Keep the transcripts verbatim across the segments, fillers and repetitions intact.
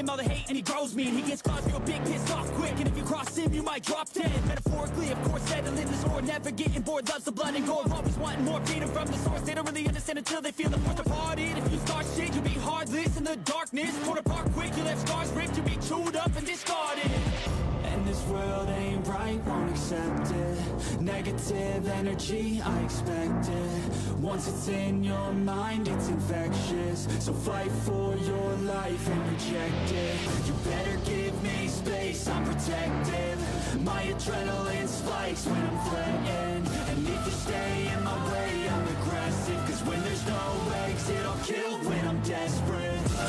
him all the hate and he grows me. And he gets cause real big, pissed off quick. And if you cross him, you might drop dead. Metaphorically, of course, settling the sword, never getting bored, loves the blood and gore. Always wanting more freedom from the source. They don't really understand until they feel the force departed. If you start shit, you'll be heartless in the darkness. Torn apart quick, you left scars ripped, you'll be chewed up and discarded. And this world ain't right, won't accept it. Negative energy, I expect it. Once it's in your mind, it's infectious. So fight for your life and reject it. You better give me space, I'm protective. My adrenaline spikes when I'm threatened. And if you stay in my way, I'm aggressive. Cause when there's no exit, I'll kill when I'm desperate.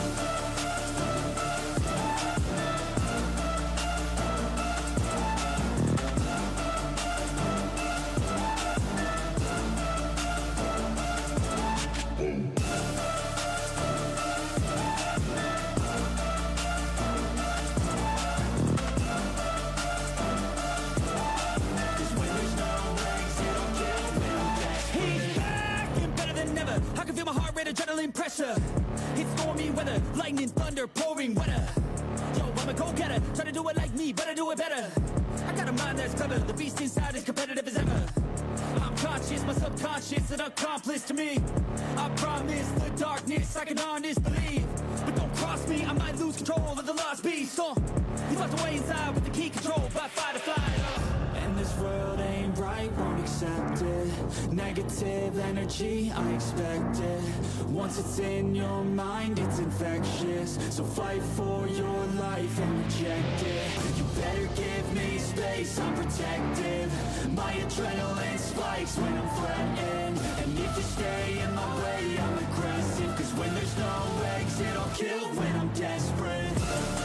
Adrenaline pressure, it's stormy weather, lightning, thunder, pouring weather. Yo, I'm a go-getter, try to do it like me, but I do it better. I got a mind that's clever, the beast inside is competitive as ever. I'm conscious, my subconscious, an accomplice to me. I promise the darkness, I can honest believe. But don't cross me, I might lose control of the lost beast. So, he's locked away inside with the key control by fight or flight. And this world ain't right, won't accept it. Negative energy, I expect it. Once it's in your mind, it's infectious. So fight for your life and reject it. You better give me space, I'm protective. My adrenaline spikes when I'm threatened. And if you stay in my way, I'm aggressive. Cause when there's no exit, I'll kill when I'm desperate.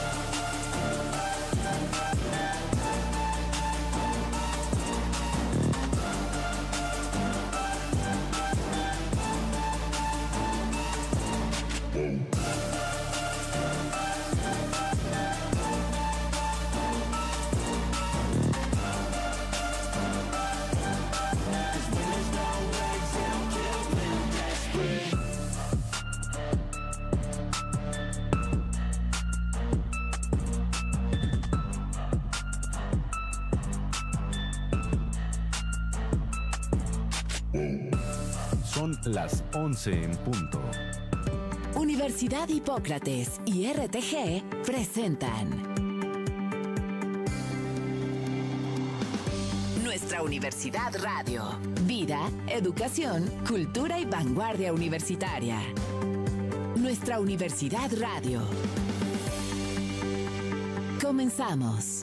Son las once en punto. Universidad Hipócrates y R T G presentan Nuestra Universidad Radio. Vida, educación, cultura y vanguardia universitaria. Nuestra Universidad Radio. Comenzamos.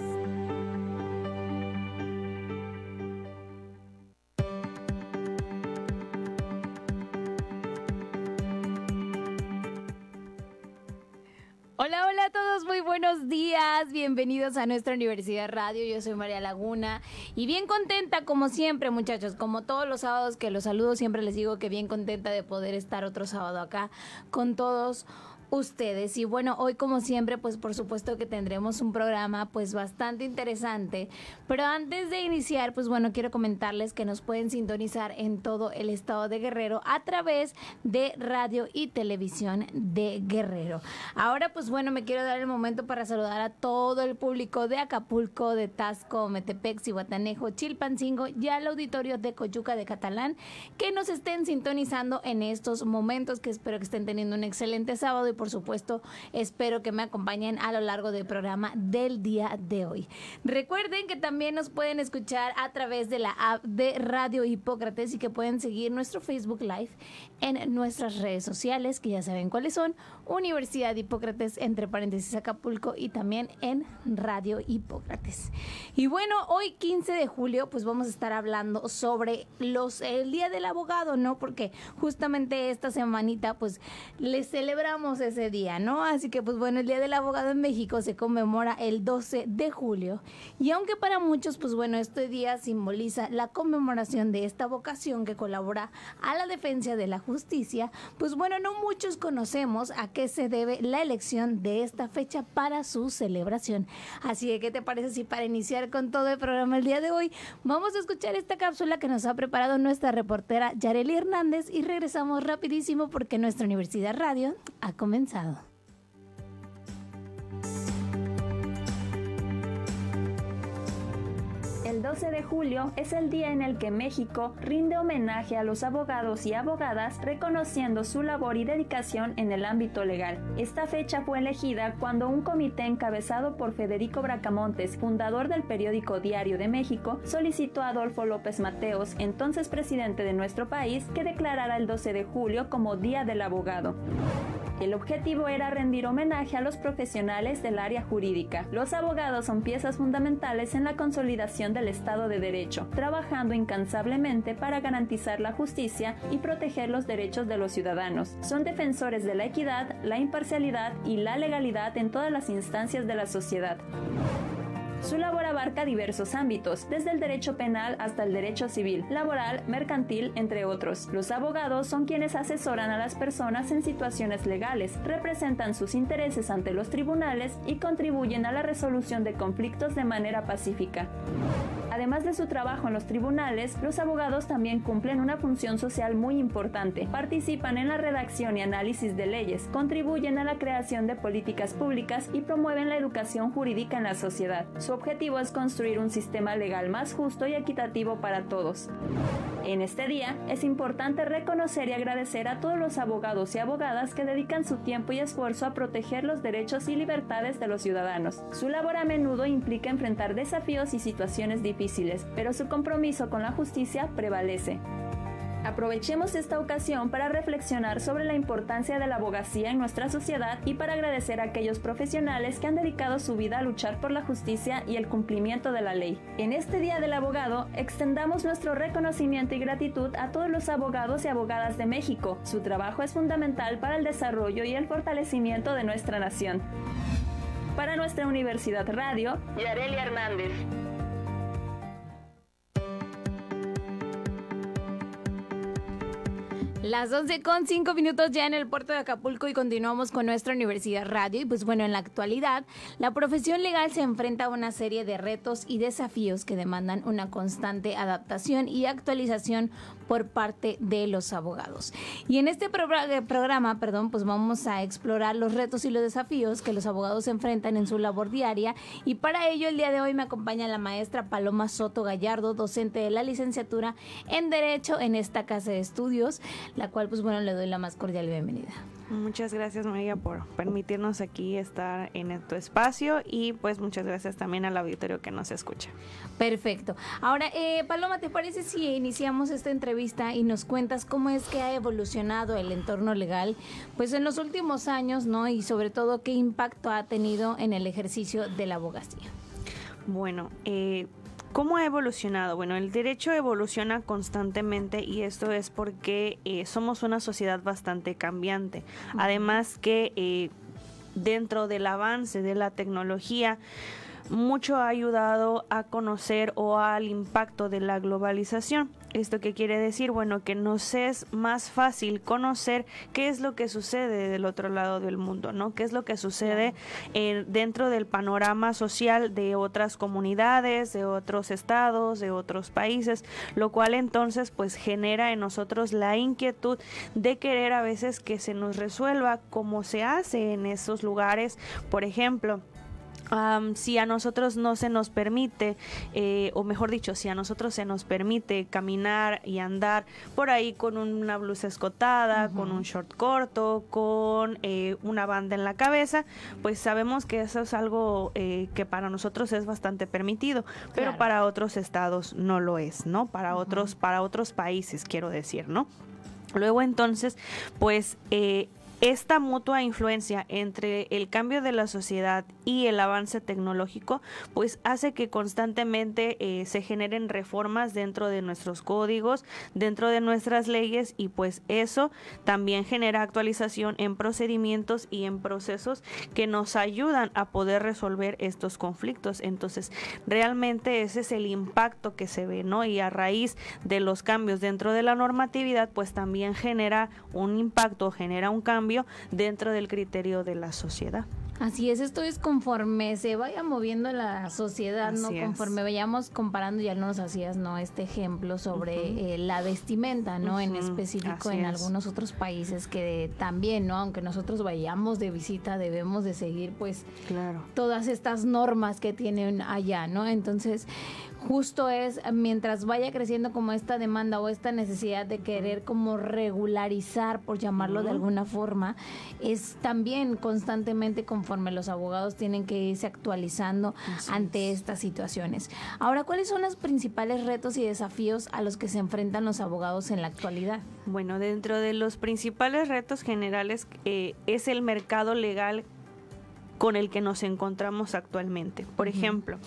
Hola, hola a todos, muy buenos días, bienvenidos a nuestra Universidad Radio, yo soy María Laguna y bien contenta como siempre muchachos, como todos los sábados que los saludo, siempre les digo que bien contenta de poder estar otro sábado acá con todos ustedes. Y bueno, hoy como siempre pues por supuesto que tendremos un programa pues bastante interesante, pero antes de iniciar pues bueno, quiero comentarles que nos pueden sintonizar en todo el estado de Guerrero a través de radio y televisión de Guerrero. Ahora pues bueno, me quiero dar el momento para saludar a todo el público de Acapulco, de Taxco, Metepec, Zihuatanejo, Chilpancingo y al auditorio de Coyuca de Catalán que nos estén sintonizando en estos momentos, que espero que estén teniendo un excelente sábado y por supuesto espero que me acompañen a lo largo del programa del día de hoy. Recuerden que también nos pueden escuchar a través de la app de Radio Hipócrates y que pueden seguir nuestro Facebook Live en nuestras redes sociales, que ya saben cuáles son: Universidad Hipócrates, entre paréntesis Acapulco, y también en Radio Hipócrates. Y bueno, hoy quince de julio pues vamos a estar hablando sobre los el Día del Abogado, ¿no? Porque justamente esta semanita pues les celebramos ese día, ¿no? Así que pues bueno, el Día del Abogado en México se conmemora el doce de julio y aunque para muchos pues bueno, este día simboliza la conmemoración de esta vocación que colabora a la defensa de la justicia, pues bueno, no muchos conocemos a qué se debe la elección de esta fecha para su celebración. Así que, ¿qué te parece si para iniciar con todo el programa el día de hoy vamos a escuchar esta cápsula que nos ha preparado nuestra reportera Yareli Hernández y regresamos rapidísimo porque nuestra Universidad Radio ha comenzado. El doce de julio es el día en el que México rinde homenaje a los abogados y abogadas reconociendo su labor y dedicación en el ámbito legal. Esta fecha fue elegida cuando un comité encabezado por Federico Bracamontes, fundador del periódico Diario de México, solicitó a Adolfo López Mateos, entonces presidente de nuestro país, que declarara el doce de julio como Día del Abogado. El objetivo era rendir homenaje a los profesionales del área jurídica. Los abogados son piezas fundamentales en la consolidación del Estado de Derecho, trabajando incansablemente para garantizar la justicia y proteger los derechos de los ciudadanos. Son defensores de la equidad, la imparcialidad y la legalidad en todas las instancias de la sociedad. Su labor abarca diversos ámbitos, desde el derecho penal hasta el derecho civil, laboral, mercantil, entre otros. Los abogados son quienes asesoran a las personas en situaciones legales, representan sus intereses ante los tribunales y contribuyen a la resolución de conflictos de manera pacífica. Además de su trabajo en los tribunales, los abogados también cumplen una función social muy importante. Participan en la redacción y análisis de leyes, contribuyen a la creación de políticas públicas y promueven la educación jurídica en la sociedad. Su objetivo es construir un sistema legal más justo y equitativo para todos. En este día, es importante reconocer y agradecer a todos los abogados y abogadas que dedican su tiempo y esfuerzo a proteger los derechos y libertades de los ciudadanos. Su labor a menudo implica enfrentar desafíos y situaciones difíciles, pero su compromiso con la justicia prevalece. Aprovechemos esta ocasión para reflexionar sobre la importancia de la abogacía en nuestra sociedad y para agradecer a aquellos profesionales que han dedicado su vida a luchar por la justicia y el cumplimiento de la ley. En este Día del Abogado, extendamos nuestro reconocimiento y gratitud a todos los abogados y abogadas de México. Su trabajo es fundamental para el desarrollo y el fortalecimiento de nuestra nación. Para nuestra Universidad Radio, Yarelia Hernández. Las once con cinco minutos ya en el puerto de Acapulco y continuamos con nuestra Universidad Radio. Y pues bueno, en la actualidad, la profesión legal se enfrenta a una serie de retos y desafíos que demandan una constante adaptación y actualización por parte de los abogados. Y en este pro programa, perdón, pues vamos a explorar los retos y los desafíos que los abogados enfrentan en su labor diaria. Y para ello, el día de hoy me acompaña la maestra Paloma Soto Gallardo, docente de la licenciatura en Derecho en esta casa de estudios, la cual, pues bueno, le doy la más cordial bienvenida. Muchas gracias, María, por permitirnos aquí estar en tu espacio y pues muchas gracias también al auditorio que nos escucha. Perfecto. Ahora, eh, Paloma, ¿te parece si iniciamos esta entrevista y nos cuentas cómo es que ha evolucionado el entorno legal pues en los últimos años, ¿no? Y sobre todo, ¿qué impacto ha tenido en el ejercicio de la abogacía? Bueno, eh... ¿cómo ha evolucionado? Bueno, el derecho evoluciona constantemente y esto es porque eh, somos una sociedad bastante cambiante. Uh-huh. Además que eh, dentro del avance de la tecnología, mucho ha ayudado a conocer o al impacto de la globalización. ¿Esto qué quiere decir? Bueno, que nos es más fácil conocer qué es lo que sucede del otro lado del mundo, ¿no? ¿Qué es lo que sucede eh, dentro del panorama social de otras comunidades, de otros estados, de otros países? Lo cual entonces pues genera en nosotros la inquietud de querer a veces que se nos resuelva como se hace en esos lugares. Por ejemplo, Um, si a nosotros no se nos permite, eh, o mejor dicho, si a nosotros se nos permite caminar y andar por ahí con una blusa escotada, uh-huh. con un short corto, con eh, una banda en la cabeza, pues sabemos que eso es algo eh, que para nosotros es bastante permitido, pero claro, para otros estados no lo es, ¿no? Para uh-huh. otros, para otros países, quiero decir, ¿no? Luego entonces, pues eh, esta mutua influencia entre el cambio de la sociedad y el avance tecnológico pues hace que constantemente eh, se generen reformas dentro de nuestros códigos, dentro de nuestras leyes, y pues eso también genera actualización en procedimientos y en procesos que nos ayudan a poder resolver estos conflictos. Entonces realmente ese es el impacto que se ve, ¿no? Y a raíz de los cambios dentro de la normatividad pues también genera un impacto, genera un cambio dentro del criterio de la sociedad. Así es, esto es conforme se vaya moviendo la sociedad, Así ¿no? es. Conforme vayamos comparando, ya nos hacías, ¿no? Este ejemplo sobre Uh-huh. eh, la vestimenta, ¿no? Uh-huh. En específico Así en es. algunos otros países que también, ¿no? Aunque nosotros vayamos de visita, debemos de seguir, pues, Claro. todas estas normas que tienen allá, ¿no? Entonces, justo es mientras vaya creciendo como esta demanda o esta necesidad de querer como regularizar, por llamarlo de Ujú. alguna forma, es también constantemente conforme los abogados tienen que irse actualizando Así ante es. estas situaciones. Ahora, ¿cuáles son los principales retos y desafíos a los que se enfrentan los abogados en la actualidad? Bueno, dentro de los principales retos generales eh, es el mercado legal con el que nos encontramos actualmente. Por Ujú. ejemplo,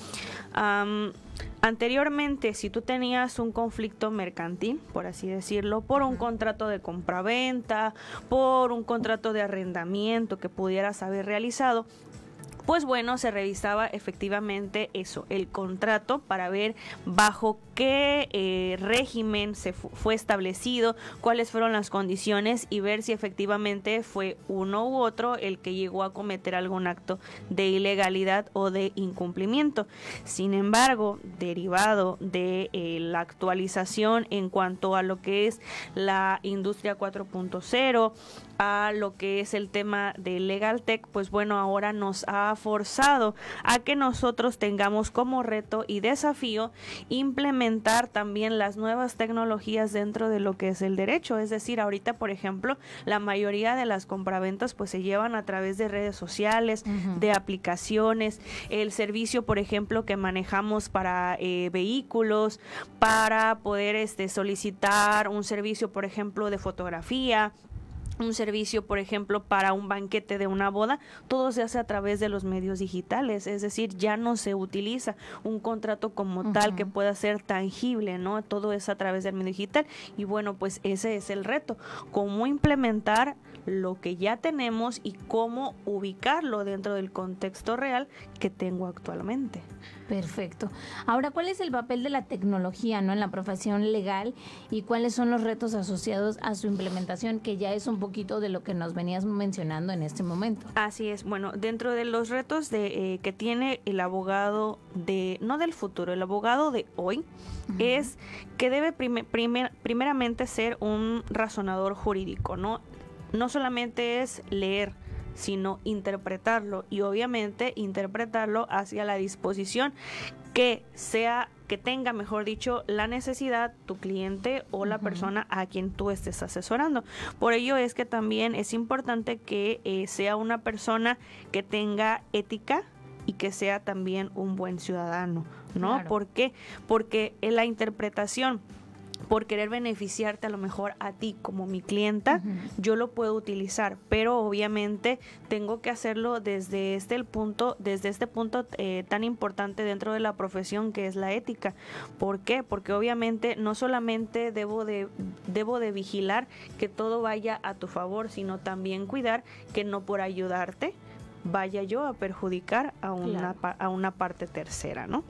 am, anteriormente, si tú tenías un conflicto mercantil, por así decirlo, por un contrato de compraventa, por un contrato de arrendamiento que pudieras haber realizado, pues bueno, se revisaba efectivamente eso, el contrato, para ver bajo qué eh, régimen se fu- fue establecido, cuáles fueron las condiciones y ver si efectivamente fue uno u otro el que llegó a cometer algún acto de ilegalidad o de incumplimiento. Sin embargo, derivado de eh, la actualización en cuanto a lo que es la industria cuatro punto cero, a lo que es el tema de Legal Tech, pues bueno, ahora nos ha forzado a que nosotros tengamos como reto y desafío implementar también las nuevas tecnologías dentro de lo que es el derecho. Es decir, ahorita, por ejemplo, la mayoría de las compraventas pues se llevan a través de redes sociales, Ujú. de aplicaciones, el servicio, por ejemplo, que manejamos para eh, vehículos, para poder este, solicitar un servicio, por ejemplo, de fotografía, un servicio, por ejemplo, para un banquete de una boda, todo se hace a través de los medios digitales, es decir, ya no se utiliza un contrato como tal Ujú. que pueda ser tangible, ¿no? Todo es a través del medio digital y bueno, pues ese es el reto, cómo implementar lo que ya tenemos y cómo ubicarlo dentro del contexto real que tengo actualmente. Perfecto. Ahora, ¿cuál es el papel de la tecnología, ¿no? En la profesión legal y cuáles son los retos asociados a su implementación, que ya es un poquito de lo que nos venías mencionando en este momento? Así es. Bueno, dentro de los retos de eh, que tiene el abogado de, no del futuro, el abogado de hoy, Ujú. es que debe prime- primer- primeramente ser un razonador jurídico, ¿no? No solamente es leer, sino interpretarlo y obviamente interpretarlo hacia la disposición que sea, que tenga, mejor dicho, la necesidad tu cliente o la Ujú. persona a quien tú estés asesorando. Por ello es que también es importante que eh, sea una persona que tenga ética y que sea también un buen ciudadano, ¿no? Claro. ¿Por qué? Porque en la interpretación, por querer beneficiarte a lo mejor a ti como mi clienta, Ujú. yo lo puedo utilizar, pero obviamente tengo que hacerlo desde este el punto, desde este punto eh, tan importante dentro de la profesión que es la ética. ¿Por qué? Porque obviamente no solamente debo de debo de vigilar que todo vaya a tu favor, sino también cuidar que no por ayudarte vaya yo a perjudicar a una Claro. pa- a una parte tercera, ¿no?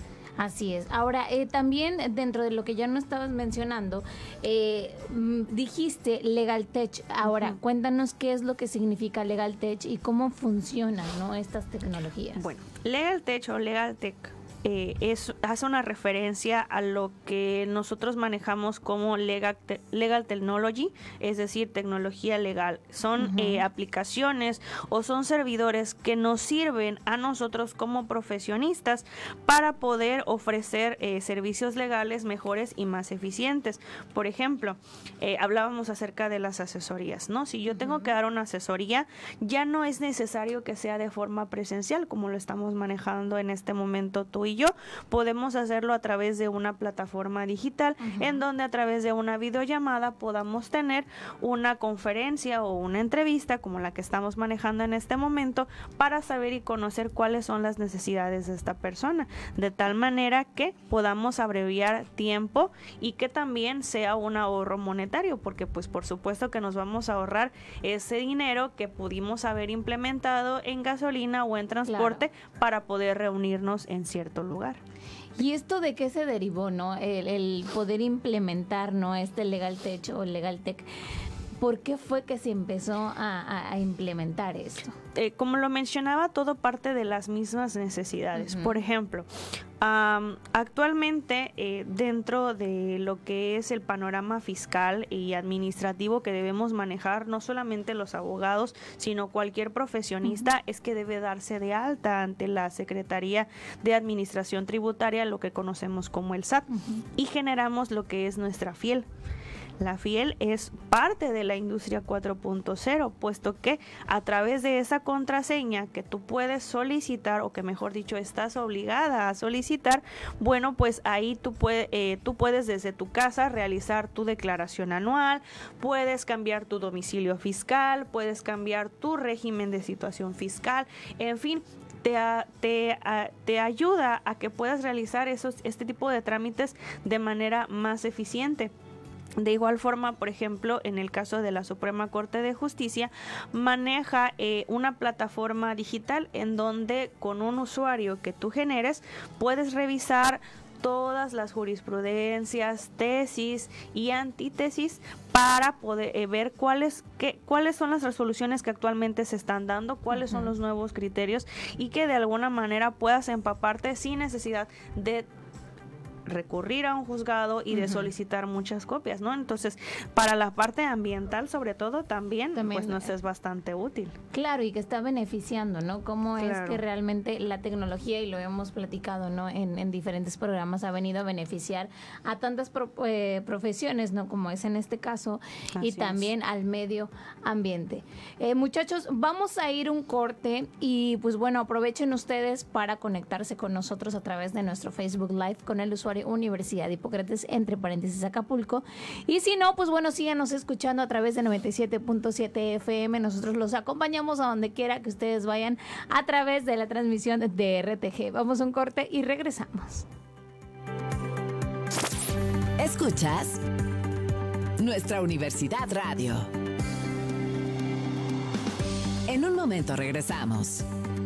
Así es. Ahora, eh, también dentro de lo que ya no estabas mencionando, eh, mm, dijiste Legal Tech. Ahora, Ujú. cuéntanos qué es lo que significa Legal Tech y cómo funcionan, ¿no? Estas tecnologías. Bueno, Legal Tech o Legal Tech eh, es, hace una referencia a lo que nosotros manejamos como Legal, te- legal Technology, es decir, tecnología legal. Son Ujú. eh, aplicaciones o son servidores que nos sirven a nosotros como profesionistas para poder ofrecer eh, servicios legales mejores y más eficientes. Por ejemplo, eh, hablábamos acerca de las asesorías, ¿no? Si yo tengo que dar una asesoría, ya no es necesario que sea de forma presencial, como lo estamos manejando en este momento tú y yo. Podemos hacerlo a través de una plataforma digital, Ujú. en donde a través de una videollamada podamos tener una conferencia o una entrevista como la que estamos manejando en este momento para saber y conocer cuáles son las necesidades de esta persona, de tal manera que podamos abreviar tiempo y que también sea un ahorro monetario, porque pues por supuesto que nos vamos a ahorrar ese dinero que pudimos haber implementado en gasolina o en transporte para poder reunirnos en cierto lugar. ¿Y esto de qué se derivó, no? El, el poder implementar, ¿no? Este Legal Tech o Legal Tech. ¿Por qué fue que se empezó a, a- a implementar esto? eh, como lo mencionaba, todo parte de las mismas necesidades. Uh-huh. Por ejemplo, um, actualmente eh, dentro de lo que es el panorama fiscal y administrativo que debemos manejar, no solamente los abogados, sino cualquier profesionista, uh-huh. es que debe darse de alta ante la Secretaría de Administración Tributaria, lo que conocemos como el S A T, uh-huh. y generamos lo que es nuestra FIEL. La FIEL es parte de la industria cuatro punto cero, puesto que a través de esa contraseña que tú puedes solicitar, o que mejor dicho estás obligada a solicitar, bueno, pues ahí tú, puede, eh, tú puedes desde tu casa realizar tu declaración anual, puedes cambiar tu domicilio fiscal, puedes cambiar tu régimen de situación fiscal, en fin, Te, te, te ayuda a que puedas realizar esos, este tipo de trámites de manera más eficiente. De igual forma, por ejemplo, en el caso de la Suprema Corte de Justicia, maneja eh, una plataforma digital en donde con un usuario que tú generes puedes revisar todas las jurisprudencias, tesis y antítesis para poder eh, ver cuáles, qué, cuáles son las resoluciones que actualmente se están dando, cuáles uh-huh. son los nuevos criterios, y que de alguna manera puedas empaparte sin necesidad de recurrir a un juzgado y de uh-huh. solicitar muchas copias, ¿no? Entonces, para la parte ambiental, sobre todo, también, también pues nos es bastante útil. Claro, y que está beneficiando, ¿no? Cómo claro. es que realmente la tecnología, y lo hemos platicado, ¿no? En, en diferentes programas, ha venido a beneficiar a tantas pro, eh, profesiones, ¿no? Como es en este caso, Así y también es. al medio ambiente. Eh, muchachos, vamos a ir un corte y, pues bueno, aprovechen ustedes para conectarse con nosotros a través de nuestro Facebook Live con el usuario Universidad Hipócrates, entre paréntesis Acapulco, y si no, pues bueno, síganos escuchando a través de noventa y siete punto siete F M. Nosotros los acompañamos a donde quiera que ustedes vayan a través de la transmisión de R T G. Vamos a un corte y regresamos. Escuchas Nuestra Universidad Radio. En un momento regresamos.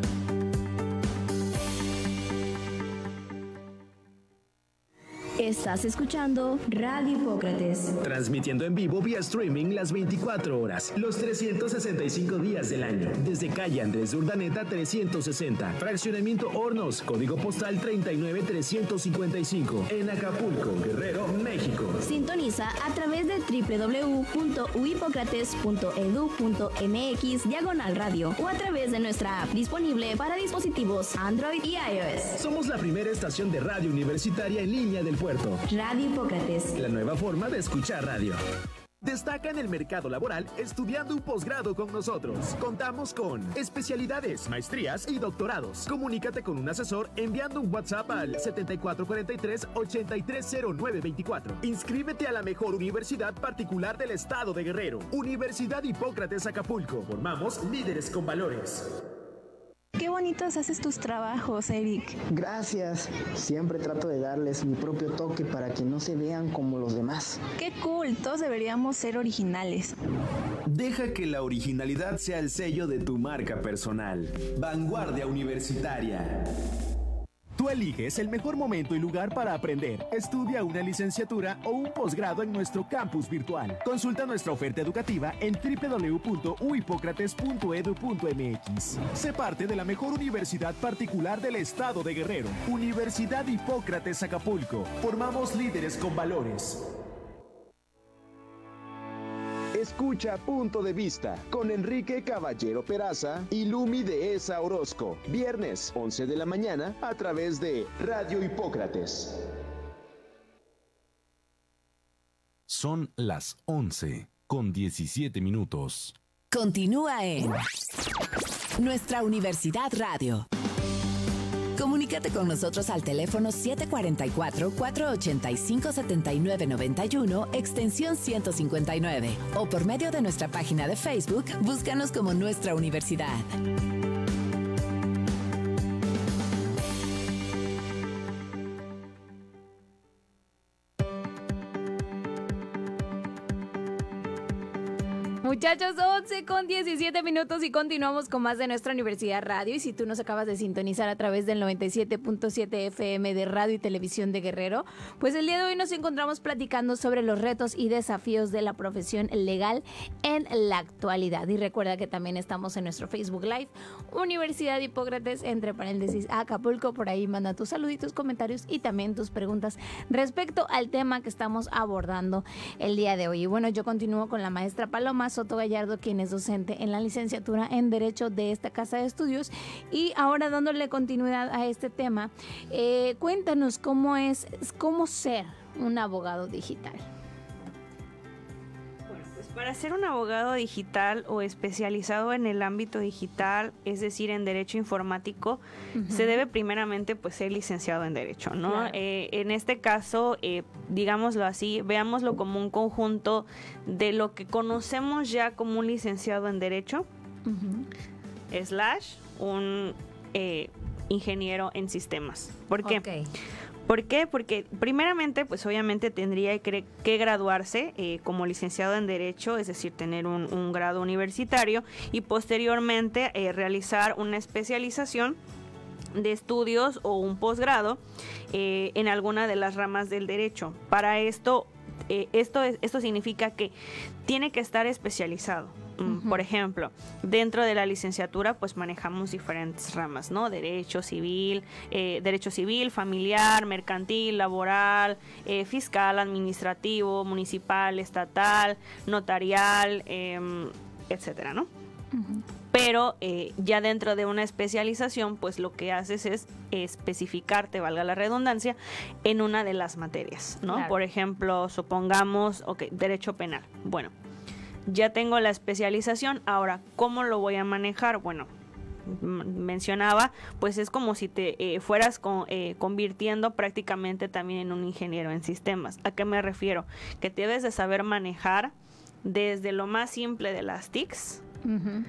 Estás escuchando Radio Hipócrates. Transmitiendo en vivo vía streaming las veinticuatro horas, los trescientos sesenta y cinco días del año. Desde calle Andrés de Urdaneta trescientos sesenta. Fraccionamiento Hornos, código postal treinta y nueve trescientos cincuenta y cinco. En Acapulco, Guerrero, México. Sintoniza a través de doble u doble u doble u punto u hipócrates punto e d u punto m x diagonal radio o a través de nuestra app disponible para dispositivos Android y iOS. Somos la primera estación de radio universitaria en línea del puerto. Radio Hipócrates. La nueva forma de escuchar radio. Destaca en el mercado laboral estudiando un posgrado con nosotros. Contamos con especialidades, maestrías y doctorados. Comunícate con un asesor enviando un WhatsApp al setenta y cuatro cuarenta y tres ochenta y tres cero nueve veinticuatro. Inscríbete a la mejor universidad particular del estado de Guerrero. Universidad Hipócrates Acapulco. Formamos líderes con valores. Qué bonitos haces tus trabajos, Eric. Gracias. Siempre trato de darles mi propio toque para que no se vean como los demás. Qué cool. Todos deberíamos ser originales. Deja que la originalidad sea el sello de tu marca personal. Vanguardia Universitaria. Tú eliges el mejor momento y lugar para aprender. Estudia una licenciatura o un posgrado en nuestro campus virtual. Consulta nuestra oferta educativa en doble u doble u doble u punto u hipócrates punto e d u punto m x. Sé parte de la mejor universidad particular del estado de Guerrero. Universidad Hipócrates Acapulco. Formamos líderes con valores. Escucha Punto de Vista con Enrique Caballero Peraza y Lumi Dehesa Orozco. Viernes, once de la mañana, a través de Radio Hipócrates. Son las once con diecisiete minutos. Continúa en Nuestra Universidad Radio. Comunícate con nosotros al teléfono siete cuatro cuatro, cuatro ocho cinco, siete nueve nueve uno, extensión ciento cincuenta y nueve, o por medio de nuestra página de Facebook, búscanos como Nuestra Universidad. Muchachos, once con diecisiete minutos y continuamos con más de nuestra Universidad Radio. Y si tú nos acabas de sintonizar a través del noventa y siete punto siete F M de Radio y Televisión de Guerrero, pues el día de hoy nos encontramos platicando sobre los retos y desafíos de la profesión legal en la actualidad. Y recuerda que también estamos en nuestro Facebook Live, Universidad Hipócrates, entre paréntesis, Acapulco. Por ahí manda tus saluditos, comentarios y también tus preguntas respecto al tema que estamos abordando el día de hoy. Y bueno, yo continúo con la maestra Paloma Soto Gallardo, quien es docente en la licenciatura en Derecho de esta casa de estudios. Y ahora, dándole continuidad a este tema, eh, cuéntanos cómo es, cómo ser un abogado digital. Para ser un abogado digital o especializado en el ámbito digital, es decir, en derecho informático, uh-huh. se debe primeramente pues ser licenciado en derecho, ¿no? Claro. Eh, en este caso, eh, digámoslo así, veámoslo como un conjunto de lo que conocemos ya como un licenciado en derecho, uh-huh. slash un eh, ingeniero en sistemas. ¿Por qué? Okay. ¿Por qué? Porque primeramente, pues obviamente tendría que, que graduarse eh, como licenciado en Derecho, es decir, tener un, un grado universitario y posteriormente eh, realizar una especialización de estudios o un posgrado eh, en alguna de las ramas del derecho. Para esto, eh, esto, es, esto significa que tiene que estar especializado. Uh-huh. Por ejemplo, dentro de la licenciatura pues manejamos diferentes ramas, ¿no? Derecho civil, eh, derecho civil, familiar, mercantil, laboral, eh, fiscal, administrativo, municipal, estatal, notarial, eh, etcétera, ¿no? Uh-huh. Pero eh, ya dentro de una especialización, pues lo que haces es especificarte, valga la redundancia, en una de las materias, ¿no? Claro. Por ejemplo, supongamos, ok, derecho penal. Bueno, ya tengo la especialización, ahora, ¿cómo lo voy a manejar? Bueno, m- mencionaba, pues es como si te eh, fueras con, eh, convirtiendo prácticamente también en un ingeniero en sistemas. ¿A qué me refiero? Que debes de saber manejar desde lo más simple de las T I Cs, uh-huh.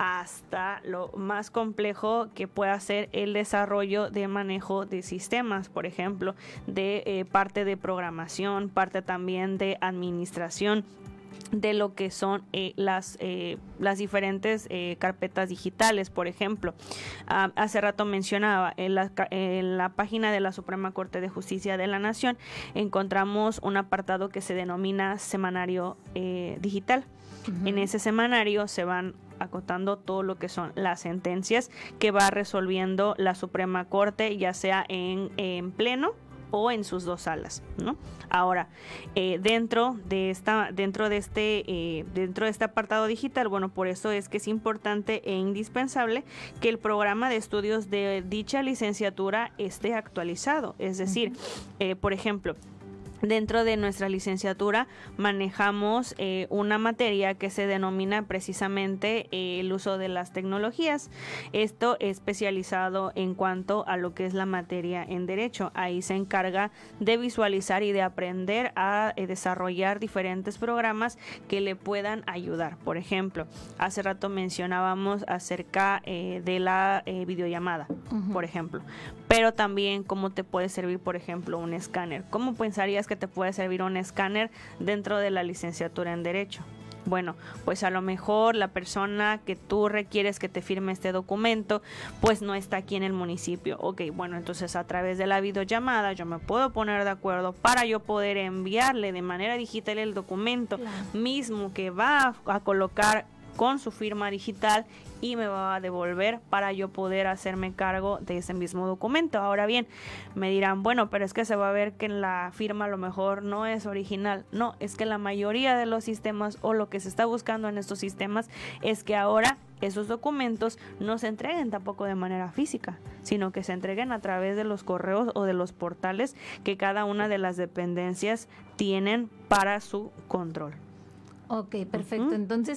hasta lo más complejo que pueda ser el desarrollo de manejo de sistemas, por ejemplo, de eh, parte de programación, parte también de administración, de lo que son eh, las, eh, las diferentes eh, carpetas digitales, por ejemplo. Uh, hace rato mencionaba, en la, en la página de la Suprema Corte de Justicia de la Nación encontramos un apartado que se denomina Semanario eh, Digital. Uh-huh. En ese semanario se van acotando todo lo que son las sentencias que va resolviendo la Suprema Corte, ya sea en, en pleno o en sus dos salas, ¿no? Ahora, eh, dentro de esta, dentro de este, eh, dentro de este apartado digital, bueno, por eso es que es importante e indispensable que el programa de estudios de dicha licenciatura esté actualizado. Es decir, uh-huh. eh, por ejemplo, dentro de nuestra licenciatura manejamos eh, una materia que se denomina precisamente eh, el uso de las tecnologías. Esto es especializado en cuanto a lo que es la materia en derecho. Ahí se encarga de visualizar y de aprender a eh, desarrollar diferentes programas que le puedan ayudar. Por ejemplo, hace rato mencionábamos acerca eh, de la eh, videollamada, uh-huh. por ejemplo. Pero también cómo te puede servir, por ejemplo, un escáner. ¿Cómo pensarías que te puede servir un escáner dentro de la licenciatura en Derecho? Bueno, pues a lo mejor la persona que tú requieres que te firme este documento, pues no está aquí en el municipio. Ok, bueno, entonces a través de la videollamada yo me puedo poner de acuerdo para yo poder enviarle de manera digital el documento, claro. mismo que va a colocar con su firma digital y me va a devolver para yo poder hacerme cargo de ese mismo documento. Ahora bien, me dirán, bueno, pero es que se va a ver que en la firma a lo mejor no es original. No, es que la mayoría de los sistemas o lo que se está buscando en estos sistemas es que ahora esos documentos no se entreguen tampoco de manera física, sino que se entreguen a través de los correos o de los portales que cada una de las dependencias tienen para su control. Ok, perfecto. Uh-huh. Entonces,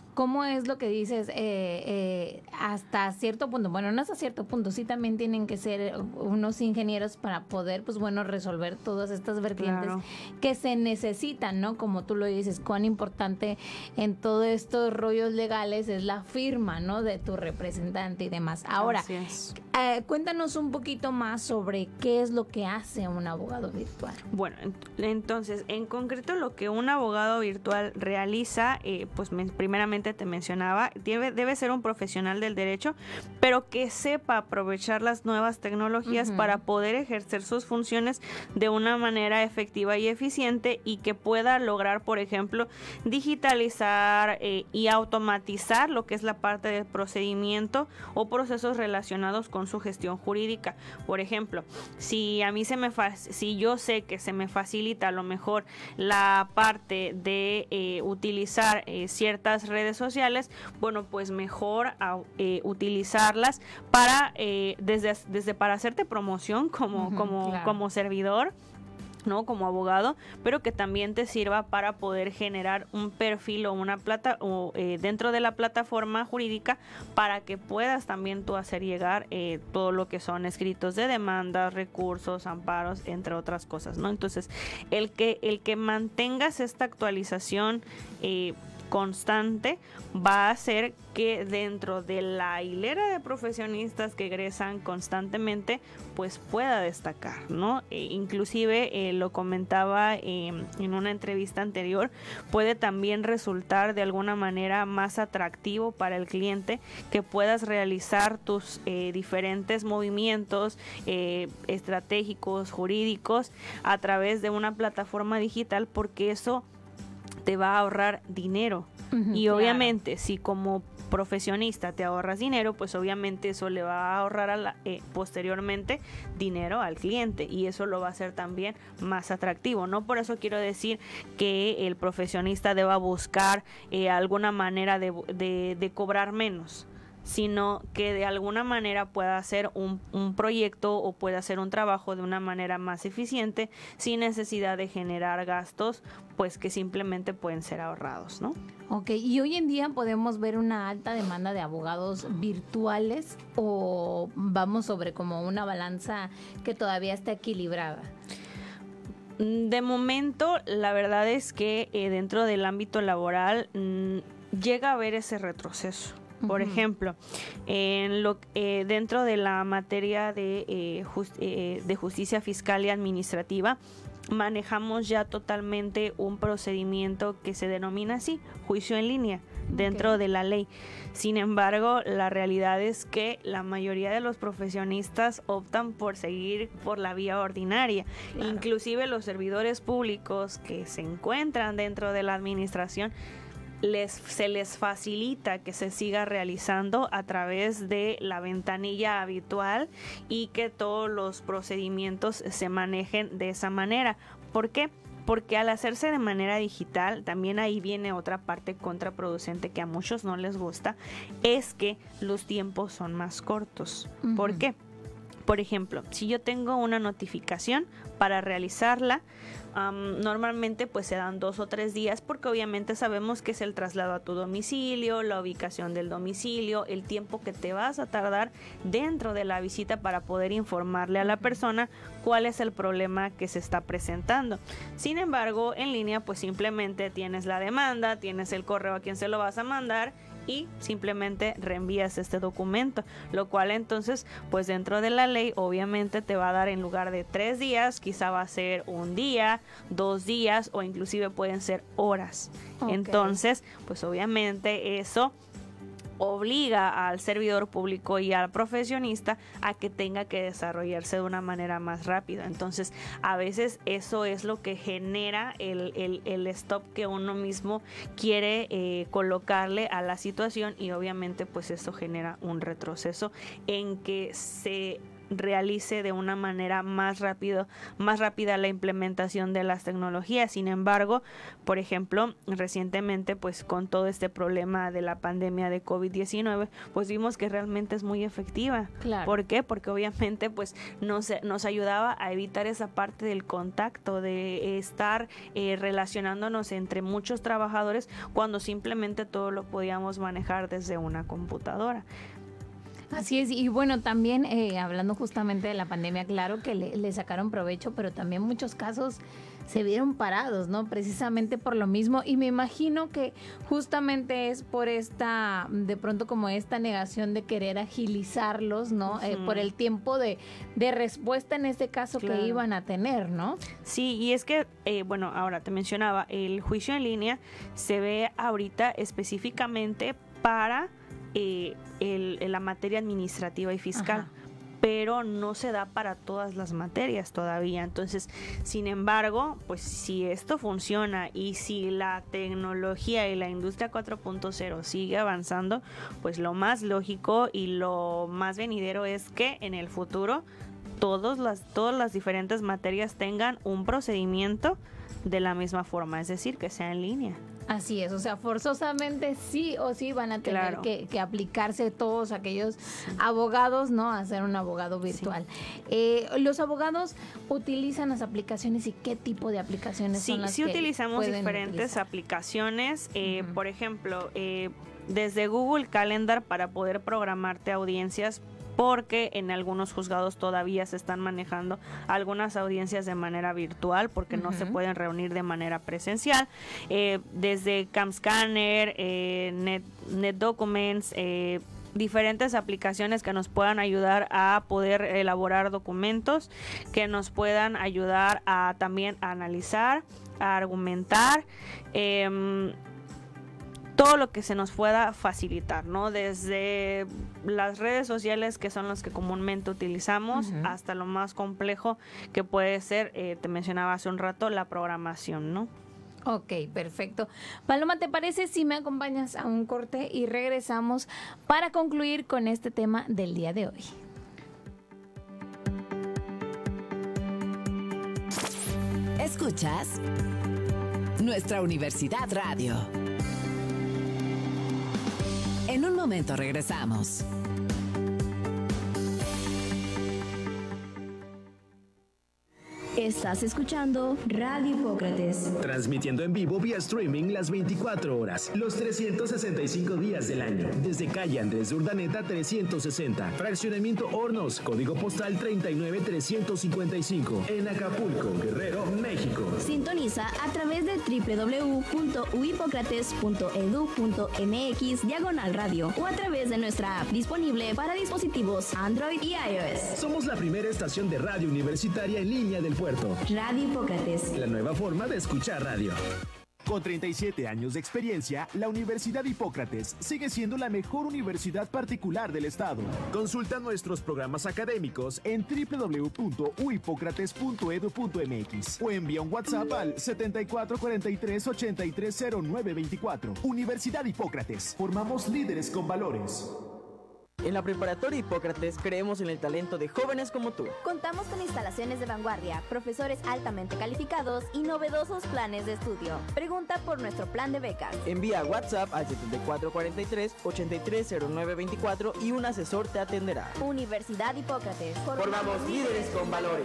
¿cómo es lo que dices? Eh, eh, hasta cierto punto, bueno, no hasta cierto punto, sí también tienen que ser unos ingenieros para poder, pues bueno, resolver todas estas vertientes Claro. que se necesitan, ¿no? Como tú lo dices, cuán importante en todos estos rollos legales es la firma, ¿no? De tu representante y demás. Ahora, Así es. eh, cuéntanos un poquito más sobre qué es lo que hace un abogado virtual. Bueno, ent- entonces, en concreto lo que un abogado virtual realiza, eh, pues me- primeramente te mencionaba, debe, debe ser un profesional del derecho, pero que sepa aprovechar las nuevas tecnologías Ujú. para poder ejercer sus funciones de una manera efectiva y eficiente y que pueda lograr, por ejemplo, digitalizar eh, y automatizar lo que es la parte del procedimiento o procesos relacionados con su gestión jurídica. Por ejemplo, si a mí se me fa- si yo sé que se me facilita a lo mejor la parte de eh, utilizar eh, ciertas redes sociales, bueno, pues mejor a- eh, utilizarlas para eh, desde desde para hacerte promoción como Ujú, como claro. como servidor, ¿no? Como abogado, pero que también te sirva para poder generar un perfil o una plata o eh, dentro de la plataforma jurídica para que puedas también tú hacer llegar eh, todo lo que son escritos de demandas, recursos, amparos, entre otras cosas, ¿no? Entonces, el que el que mantengas esta actualización eh, constante va a hacer que dentro de la hilera de profesionistas que egresan constantemente pues pueda destacar, ¿no? E inclusive eh, lo comentaba eh, en una entrevista anterior, puede también resultar de alguna manera más atractivo para el cliente que puedas realizar tus eh, diferentes movimientos eh, estratégicos, jurídicos a través de una plataforma digital, porque eso te va a ahorrar dinero. Ujú, Y claro. obviamente si como profesionista te ahorras dinero, pues obviamente eso le va a ahorrar a la, eh, posteriormente dinero al cliente, y eso lo va a hacer también más atractivo. No por eso quiero decir que el profesionista deba buscar eh, alguna manera de, de, de cobrar menos, sino que de alguna manera pueda hacer un, un proyecto o pueda hacer un trabajo de una manera más eficiente sin necesidad de generar gastos pues que simplemente pueden ser ahorrados, ¿no? Ok, y hoy en día podemos ver una alta demanda de abogados virtuales, o vamos sobre como una balanza que todavía está equilibrada. De momento, la verdad es que eh, dentro del ámbito laboral mmm, llega a haber ese retroceso. Por Ujú. ejemplo, en lo, eh, dentro de la materia de, eh, just, eh, de justicia fiscal y administrativa, manejamos ya totalmente un procedimiento que se denomina así, juicio en línea, dentro Ok. de la ley. Sin embargo, la realidad es que la mayoría de los profesionistas optan por seguir por la vía ordinaria. Claro. Inclusive los servidores públicos que se encuentran dentro de la administración, Les, se les facilita que se siga realizando a través de la ventanilla habitual y que todos los procedimientos se manejen de esa manera. ¿Por qué? Porque al hacerse de manera digital, también ahí viene otra parte contraproducente que a muchos no les gusta, es que los tiempos son más cortos. ¿Por Ujú. qué? Por ejemplo, si yo tengo una notificación para realizarla, Um, normalmente pues se dan dos o tres días, porque obviamente sabemos que es el traslado a tu domicilio, la ubicación del domicilio, el tiempo que te vas a tardar dentro de la visita para poder informarle a la persona cuál es el problema que se está presentando. Sin embargo, en línea pues simplemente tienes la demanda, tienes el correo a quien se lo vas a mandar y simplemente reenvías este documento, lo cual entonces pues dentro de la ley obviamente te va a dar, en lugar de tres días, quizá va a ser un día, dos días o inclusive pueden ser horas. Ok. Entonces pues obviamente eso obliga al servidor público y al profesionista a que tenga que desarrollarse de una manera más rápida. Entonces, a veces eso es lo que genera el, el, el stop que uno mismo quiere eh, colocarle a la situación, y obviamente pues eso genera un retroceso en que se realice de una manera más rápido, más rápida la implementación de las tecnologías. Sin embargo, por ejemplo, recientemente, pues con todo este problema de la pandemia de COVID diecinueve, pues vimos que realmente es muy efectiva. Claro. ¿Por qué? Porque obviamente pues nos, nos ayudaba a evitar esa parte del contacto, de estar eh, relacionándonos entre muchos trabajadores cuando simplemente todo lo podíamos manejar desde una computadora. Así es, y bueno, también eh, hablando justamente de la pandemia, claro que le, le sacaron provecho, pero también muchos casos se vieron parados, ¿no? Precisamente por lo mismo, y me imagino que justamente es por esta, de pronto como esta negación de querer agilizarlos, ¿no? Uh-huh. Eh, por el tiempo de, de respuesta en este caso claro. que iban a tener, ¿no? Sí, y es que, eh, bueno, ahora te mencionaba, el juicio en línea se ve ahorita específicamente para eh, el, la materia administrativa y fiscal. Ajá. Pero no se da para todas las materias todavía. Entonces, sin embargo, pues si esto funciona y si la tecnología y la industria cuatro punto cero sigue avanzando, pues lo más lógico y lo más venidero es que en el futuro todos las, todas las diferentes materias tengan un procedimiento de la misma forma, es decir, que sea en línea. Así es, o sea, forzosamente sí o sí van a tener claro. que, que aplicarse todos aquellos sí. abogados, ¿no? A ser un abogado virtual. Sí. Eh, ¿Los abogados utilizan las aplicaciones y qué tipo de aplicaciones sí, son las sí que utilizamos diferentes utilizar? aplicaciones, eh, uh-huh. por ejemplo, eh, desde Google Calendar para poder programarte audiencias, porque en algunos juzgados todavía se están manejando algunas audiencias de manera virtual porque uh-huh. no se pueden reunir de manera presencial. Eh, desde CamScanner, eh, Net, NetDocuments, eh, diferentes aplicaciones que nos puedan ayudar a poder elaborar documentos, que nos puedan ayudar a también a analizar, a argumentar, eh, todo lo que se nos pueda facilitar, ¿no? Desde las redes sociales, que son las que comúnmente utilizamos, uh-huh. hasta lo más complejo que puede ser, eh, te mencionaba hace un rato, la programación, ¿no? Ok, perfecto. Paloma, ¿te parece si me acompañas a un corte y regresamos para concluir con este tema del día de hoy? Escuchas Nuestra Universidad Radio. En un momento regresamos. Estás escuchando Radio Hipócrates. Transmitiendo en vivo vía streaming las veinticuatro horas, los trescientos sesenta y cinco días del año. Desde calle Andrés de Urdaneta trescientos sesenta, fraccionamiento Hornos, código postal treinta y nueve trescientos cincuenta y cinco, en Acapulco, Guerrero, México. Sintoniza a través de doble u doble u doble u punto u hipócrates punto e d u punto m x diagonal radio o a través de nuestra app disponible para dispositivos Android y iOS. Somos la primera estación de radio universitaria en línea del puerto. Radio Hipócrates. La nueva forma de escuchar radio. Con treinta y siete años de experiencia, la Universidad Hipócrates sigue siendo la mejor universidad particular del estado. Consulta nuestros programas académicos en doble u doble u doble u punto u hipócrates punto e d u punto m x o envía un WhatsApp al setenta y cuatro cuarenta y tres ochenta y tres cero nueve veinticuatro. Universidad Hipócrates, formamos líderes con valores. En la Preparatoria Hipócrates creemos en el talento de jóvenes como tú. Contamos con instalaciones de vanguardia, profesores altamente calificados y novedosos planes de estudio. Pregunta por nuestro plan de becas. Envía WhatsApp al setenta y cuatro cuarenta y tres ochenta y tres cero nueve veinticuatro y un asesor te atenderá. Universidad Hipócrates. Formamos, Formamos líderes con valores.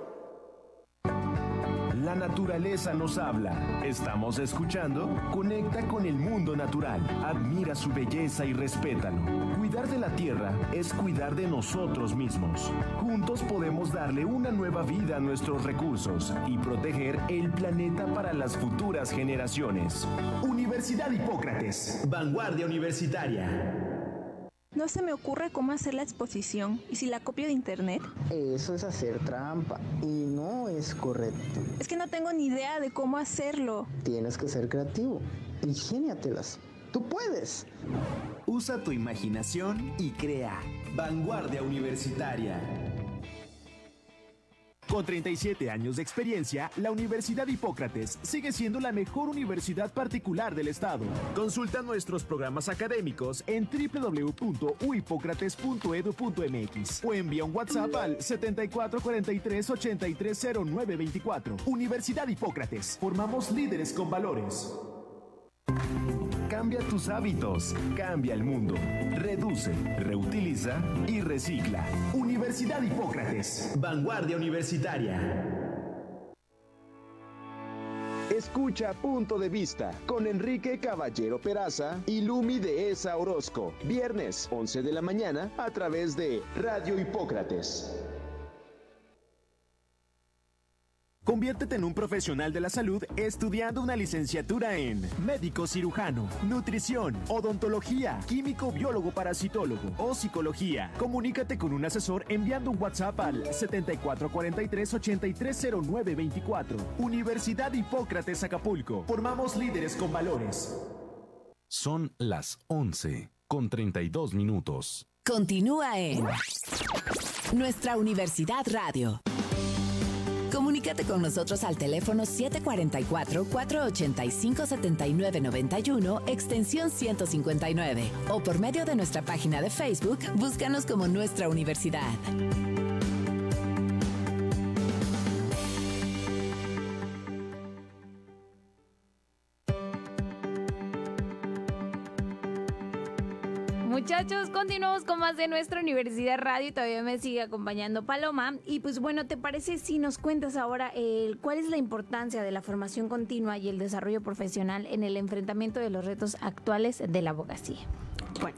La naturaleza nos habla. ¿Estamos escuchando? Conecta con el mundo natural. Admira su belleza y respétalo. Cuidar de la tierra es cuidar de nosotros mismos. Juntos podemos darle una nueva vida a nuestros recursos y proteger el planeta para las futuras generaciones. Universidad Hipócrates, vanguardia universitaria. No se me ocurre cómo hacer la exposición. ¿Y si la copio de internet? Eso es hacer trampa y no es correcto. Es que no tengo ni idea de cómo hacerlo. Tienes que ser creativo. Ingéniatelas. ¡Tú puedes! Usa tu imaginación y crea. Vanguardia Universitaria. Con treinta y siete años de experiencia, la Universidad Hipócrates sigue siendo la mejor universidad particular del estado. Consulta nuestros programas académicos en doble u doble u doble u punto u hipócrates punto edu punto m x o envía un WhatsApp al setenta y cuatro cuarenta y tres ochenta y tres cero nueve veinticuatro. Universidad Hipócrates, formamos líderes con valores. Cambia tus hábitos, cambia el mundo. Reduce, reutiliza y recicla. Universidad Hipócrates. Vanguardia Universitaria. Escucha Punto de Vista con Enrique Caballero Peraza y Lumi Dehesa Orozco. Viernes, once de la mañana, a través de Radio Hipócrates. Conviértete en un profesional de la salud estudiando una licenciatura en médico cirujano, nutrición, odontología, químico biólogo parasitólogo o psicología. Comunícate con un asesor enviando un WhatsApp al setenta y cuatro cuarenta y tres ochenta y tres cero nueve veinticuatro. Universidad Hipócrates Acapulco. Formamos líderes con valores. Son las once con treinta y dos minutos. Continúa en Nuestra Universidad Radio. Comunícate con nosotros al teléfono siete cuatro cuatro, cuatro ocho cinco, siete nueve nueve uno, extensión ciento cincuenta y nueve, o por medio de nuestra página de Facebook, búscanos como Nuestra Universidad. Muchachos, continuamos con más de Nuestra Universidad Radio y todavía me sigue acompañando Paloma. Y pues bueno, ¿te parece si nos cuentas ahora el, cuál es la importancia de la formación continua y el desarrollo profesional en el enfrentamiento de los retos actuales de la abogacía? Bueno,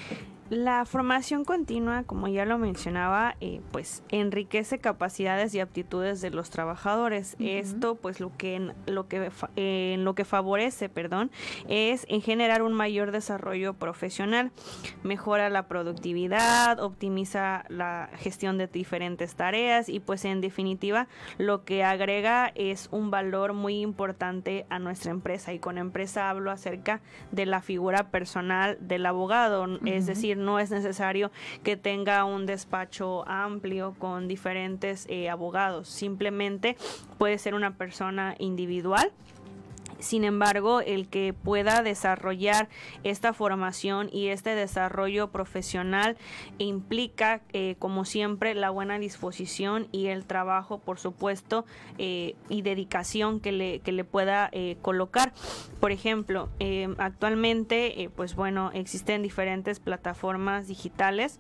la formación continua, como ya lo mencionaba, eh, pues enriquece capacidades y aptitudes de los trabajadores. Uh-huh. Esto, pues, lo que en lo que eh, en lo que favorece, perdón, es en generar un mayor desarrollo profesional, mejora la productividad, optimiza la gestión de diferentes tareas y, pues, en definitiva, lo que agrega es un valor muy importante a nuestra empresa. Y con empresa hablo acerca de la figura personal del abogado, uh-huh. es decir, no es necesario que tenga un despacho amplio con diferentes eh, abogados, simplemente puede ser una persona individual. Sin embargo, el que pueda desarrollar esta formación y este desarrollo profesional implica, eh, como siempre, la buena disposición y el trabajo, por supuesto, eh, y dedicación que le, que le pueda eh, colocar. Por ejemplo, eh, actualmente, eh, pues bueno, existen diferentes plataformas digitales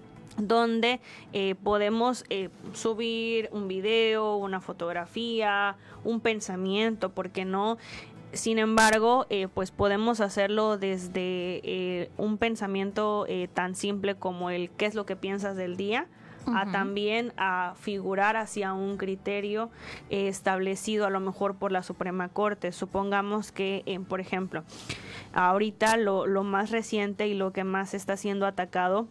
donde eh, podemos eh, subir un video, una fotografía, un pensamiento, ¿por qué no? Sin embargo, eh, pues podemos hacerlo desde eh, un pensamiento eh, tan simple como el ¿qué es lo que piensas del día? Uh-huh. A también a figurar hacia un criterio eh, establecido a lo mejor por la Suprema Corte. Supongamos que, eh, por ejemplo, ahorita lo, lo más reciente y lo que más está siendo atacado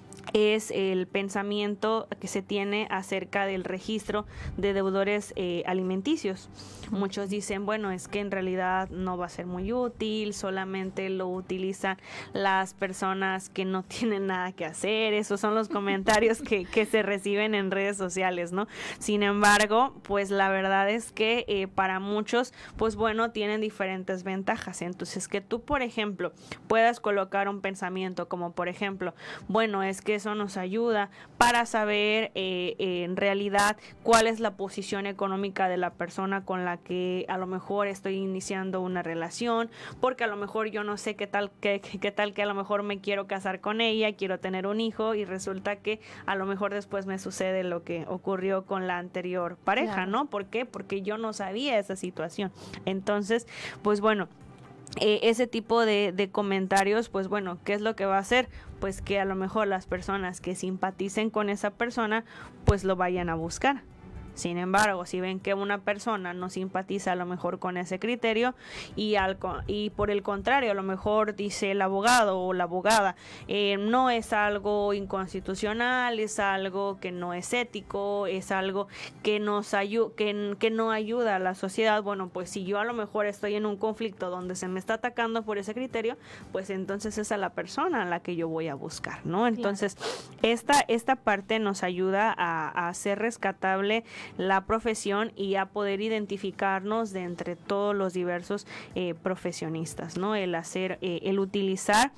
es el pensamiento que se tiene acerca del registro de deudores eh, alimenticios. Muchos dicen, bueno, es que en realidad no va a ser muy útil, solamente lo utilizan las personas que no tienen nada que hacer. Esos son los comentarios que, que se reciben en redes sociales, ¿no? Sin embargo, pues la verdad es que eh, para muchos, pues bueno, tienen diferentes ventajas. Entonces, que tú, por ejemplo, puedas colocar un pensamiento como, por ejemplo, bueno, es que eso nos ayuda para saber eh, eh, en realidad cuál es la posición económica de la persona con la que a lo mejor estoy iniciando una relación, porque a lo mejor yo no sé qué tal qué, qué tal que a lo mejor me quiero casar con ella, quiero tener un hijo y resulta que a lo mejor después me sucede lo que ocurrió con la anterior pareja, claro. ¿no? ¿Por qué? Porque yo no sabía esa situación. Entonces, pues bueno, Eh, ese tipo de, de comentarios, pues bueno, ¿qué es lo que va a hacer? Pues que a lo mejor las personas que simpaticen con esa persona, pues lo vayan a buscar. Sin embargo, si ven que una persona no simpatiza a lo mejor con ese criterio y, al, y por el contrario, a lo mejor dice el abogado o la abogada, eh, no es algo inconstitucional, es algo que no es ético, es algo que, nos ayu que, que no ayuda a la sociedad. Bueno, pues si yo a lo mejor estoy en un conflicto donde se me está atacando por ese criterio, pues entonces es a la persona a la que yo voy a buscar, ¿no? Entonces, claro. esta, esta parte nos ayuda a, a hacer rescatable la profesión y a poder identificarnos de entre todos los diversos eh, profesionistas, ¿no? El hacer, eh, el utilizar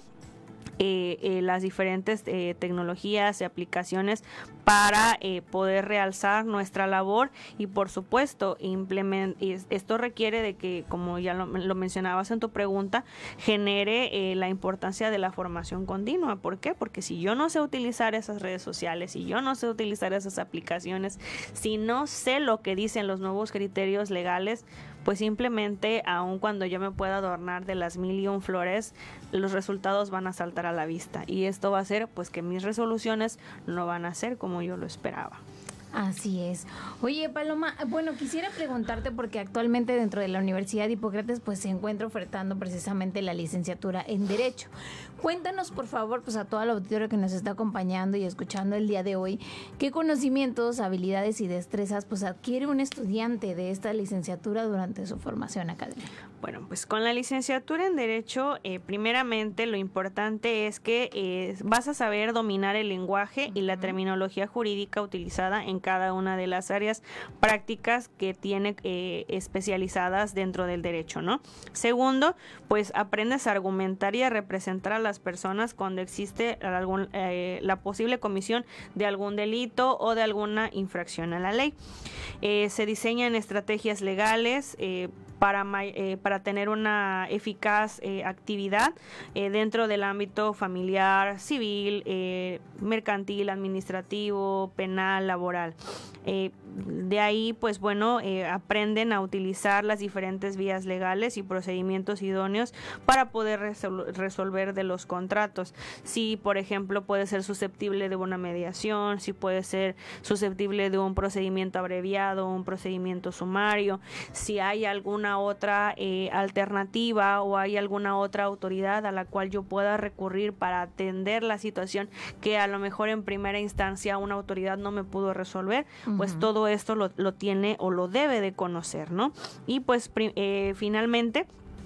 Eh, eh, las diferentes eh, tecnologías y aplicaciones para eh, poder realzar nuestra labor y por supuesto implement esto requiere de que, como ya lo, lo mencionabas en tu pregunta, genere eh, la importancia de la formación continua. ¿Por qué? Porque si yo no sé utilizar esas redes sociales, si yo no sé utilizar esas aplicaciones, si no sé lo que dicen los nuevos criterios legales, pues simplemente, aun cuando yo me pueda adornar de las mil y un flores, los resultados van a saltar a la vista y esto va a hacer pues que mis resoluciones no van a ser como yo lo esperaba. Así es. Oye, Paloma, bueno, quisiera preguntarte porque actualmente dentro de la Universidad de Hipócrates pues se encuentra ofertando precisamente la licenciatura en Derecho. Cuéntanos, por favor, pues a todo el auditorio que nos está acompañando y escuchando el día de hoy, ¿qué conocimientos, habilidades y destrezas pues adquiere un estudiante de esta licenciatura durante su formación académica? Bueno, pues con la licenciatura en Derecho, eh, primeramente lo importante es que eh, vas a saber dominar el lenguaje y la terminología jurídica utilizada en cada una de las áreas prácticas que tiene eh, especializadas dentro del derecho, ¿no? Segundo, pues aprendes a argumentar y a representar a las personas cuando existe algún, eh, la posible comisión de algún delito o de alguna infracción a la ley. Eh, se diseñan estrategias legales eh, Para, eh, para tener una eficaz eh, actividad eh, dentro del ámbito familiar, civil, eh, mercantil, administrativo, penal, laboral. Eh, de ahí, pues bueno, eh, aprenden a utilizar las diferentes vías legales y procedimientos idóneos para poder resol resolver de los contratos. Si, por ejemplo, puede ser susceptible de una mediación, si puede ser susceptible de un procedimiento abreviado, un procedimiento sumario, si hay alguna otra eh, alternativa o hay alguna otra autoridad a la cual yo pueda recurrir para atender la situación que a lo mejor en primera instancia una autoridad no me pudo resolver, uh-huh. pues todo esto lo, lo tiene o lo debe de conocer, ¿no? Y pues eh, finalmente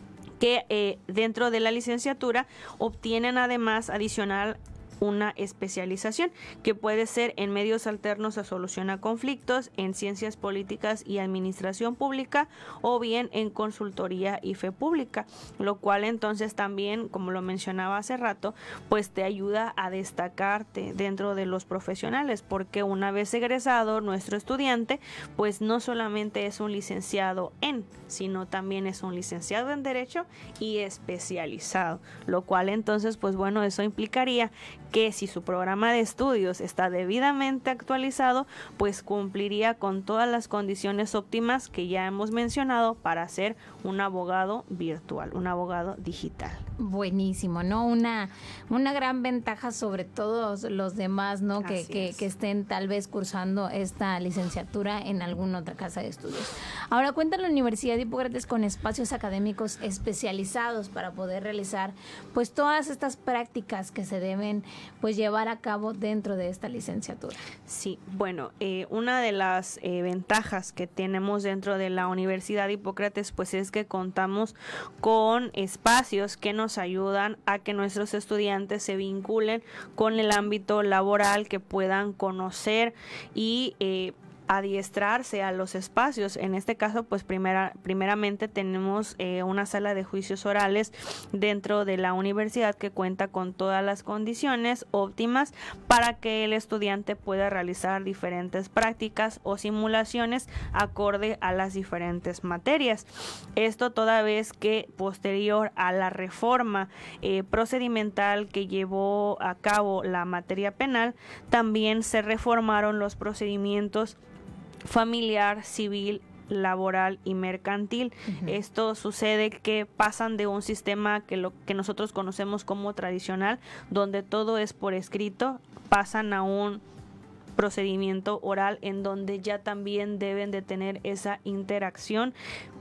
que eh, dentro de la licenciatura obtienen además adicional una especialización que puede ser en medios alternos a solución a conflictos, en ciencias políticas y administración pública o bien en consultoría y fe pública, lo cual entonces también, como lo mencionaba hace rato, pues te ayuda a destacarte dentro de los profesionales, porque una vez egresado nuestro estudiante, pues no solamente es un licenciado en, sino también es un licenciado en Derecho y especializado, lo cual entonces, pues bueno, eso implicaría que si su programa de estudios está debidamente actualizado, pues cumpliría con todas las condiciones óptimas que ya hemos mencionado para ser un abogado virtual, un abogado digital. Buenísimo, ¿no? Una, una gran ventaja sobre todos los demás, ¿no? Que, que, que estén tal vez cursando esta licenciatura en alguna otra casa de estudios. Ahora, cuenta la Universidad de Hipócrates con espacios académicos especializados para poder realizar pues todas estas prácticas que se deben pues llevar a cabo dentro de esta licenciatura. Sí, bueno, eh, una de las eh, ventajas que tenemos dentro de la Universidad de Hipócrates pues es que contamos con espacios que nos ayudan a que nuestros estudiantes se vinculen con el ámbito laboral, que puedan conocer y eh, adiestrarse a los espacios. En este caso, pues primera, primeramente tenemos eh, una sala de juicios orales dentro de la universidad que cuenta con todas las condiciones óptimas para que el estudiante pueda realizar diferentes prácticas o simulaciones acorde a las diferentes materias. Esto toda vez que posterior a la reforma eh, procedimental que llevó a cabo la materia penal, también se reformaron los procedimientos familiar, civil, laboral y mercantil. Uh-huh. Esto sucede que pasan de un sistema que lo que nosotros conocemos como tradicional, donde todo es por escrito, pasan a un procedimiento oral en donde ya también deben de tener esa interacción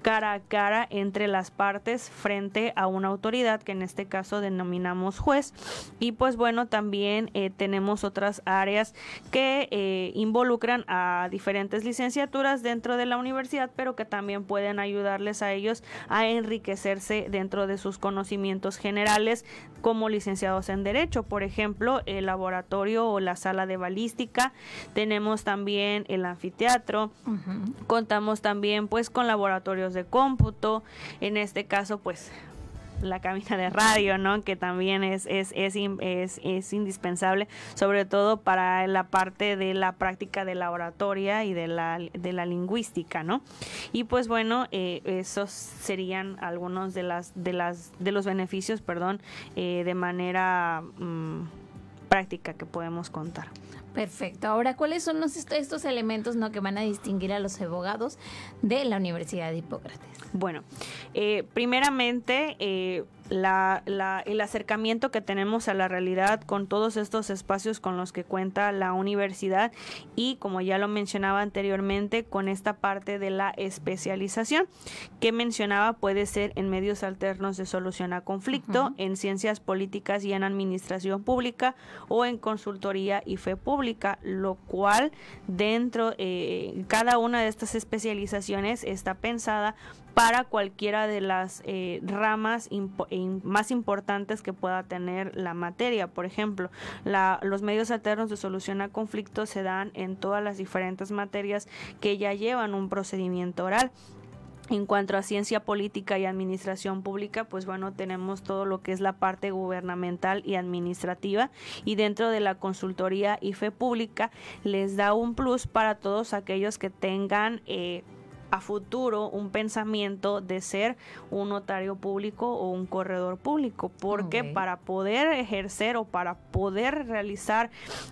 cara a cara entre las partes frente a una autoridad que en este caso denominamos juez. Y pues bueno, también eh, tenemos otras áreas que eh, involucran a diferentes licenciaturas dentro de la universidad, pero que también pueden ayudarles a ellos a enriquecerse dentro de sus conocimientos generales como licenciados en Derecho. Por ejemplo, el laboratorio o la sala de balística, tenemos también el anfiteatro, uh-huh. contamos también pues con laboratorios de cómputo, en este caso pues la cabina de radio, ¿no? Que también es, es, es, es, es indispensable, sobre todo para la parte de la práctica de la oratoria y de la, de la lingüística, ¿no? Y pues bueno, eh, esos serían algunos de las de las de los beneficios, perdón, eh, de manera mmm, práctica que podemos contar. Perfecto. Ahora, ¿cuáles son los, estos elementos, ¿no?, que van a distinguir a los abogados de la Universidad de Hipócrates? Bueno, eh, primeramente, eh, la, la, el acercamiento que tenemos a la realidad con todos estos espacios con los que cuenta la universidad y, como ya lo mencionaba anteriormente, con esta parte de la especialización que mencionaba, puede ser en medios alternos de solución a conflicto, uh-huh. en ciencias políticas y en administración pública o en consultoría y fe pública, lo cual dentro eh, cada una de estas especializaciones está pensada para cualquiera de las eh, ramas impo- in- más importantes que pueda tener la materia. Por ejemplo, la, los medios alternos de solución a conflictos se dan en todas las diferentes materias que ya llevan un procedimiento oral. En cuanto a ciencia política y administración pública, pues bueno, tenemos todo lo que es la parte gubernamental y administrativa, y dentro de la consultoría y fe pública les da un plus para todos aquellos que tengan eh, a futuro un pensamiento de ser un notario público o un corredor público, porque okay. para poder ejercer o para poder realizar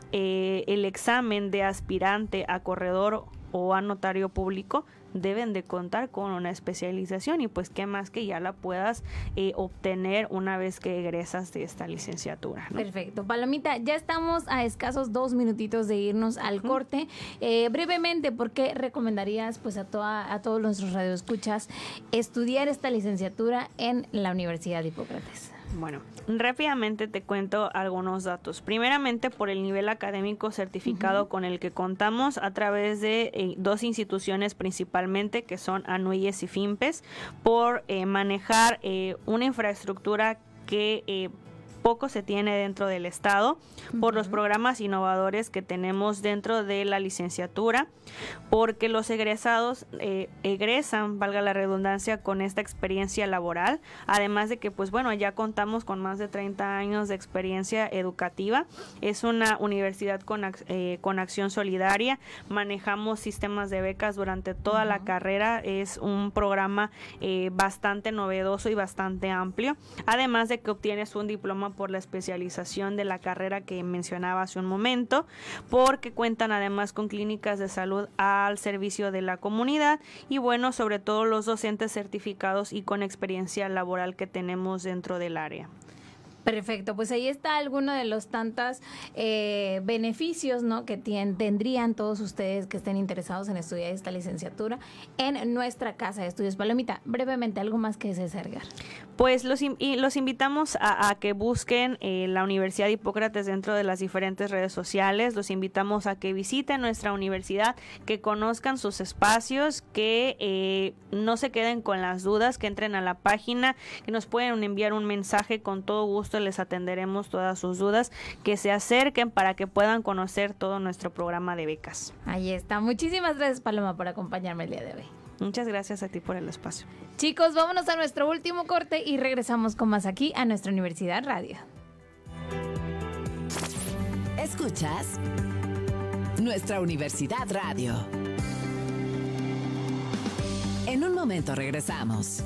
eh, el examen de aspirante a corredor o a notario público, deben de contar con una especialización, y pues qué más que ya la puedas eh, obtener una vez que egresas de esta licenciatura, ¿no? Perfecto. Palomita, ya estamos a escasos dos minutitos de irnos al uh-huh. corte. Eh, brevemente, ¿por qué recomendarías pues a, toda, a todos nuestros radioescuchas estudiar esta licenciatura en la Universidad de Hipócrates? Bueno, rápidamente te cuento algunos datos. Primeramente, por el nivel académico certificado uh-huh. con el que contamos a través de eh, dos instituciones principalmente, que son ANUYES y FIMPES, por eh, manejar eh, una infraestructura que eh, poco se tiene dentro del Estado, por uh-huh. los programas innovadores que tenemos dentro de la licenciatura, porque los egresados eh, egresan, valga la redundancia, con esta experiencia laboral, además de que pues bueno, ya contamos con más de treinta años de experiencia educativa. Es una universidad con, eh, con acción solidaria, manejamos sistemas de becas durante toda uh-huh. la carrera, es un programa eh, bastante novedoso y bastante amplio, además de que obtienes un diploma por la especialización de la carrera que mencionaba hace un momento, porque cuentan además con clínicas de salud al servicio de la comunidad, y bueno, sobre todo los docentes certificados y con experiencia laboral que tenemos dentro del área. Perfecto, pues ahí está alguno de los tantos eh, beneficios, ¿no?, que tien, tendrían todos ustedes que estén interesados en estudiar esta licenciatura en nuestra casa de estudios. Palomita, brevemente, ¿algo más que desees agregar? Pues los, y los invitamos a, a que busquen eh, la Universidad de Hipócrates dentro de las diferentes redes sociales. Los invitamos a que visiten nuestra universidad, que conozcan sus espacios, que eh, no se queden con las dudas, que entren a la página, que nos pueden enviar un mensaje, con todo gusto les atenderemos todas sus dudas, que se acerquen para que puedan conocer todo nuestro programa de becas. Ahí está. Muchísimas gracias, Paloma, por acompañarme el día de hoy. Muchas gracias a ti por el espacio. Chicos, vámonos a nuestro último corte y regresamos con más aquí a nuestra Universidad Radio. Escuchas nuestra Universidad Radio. En un momento regresamos.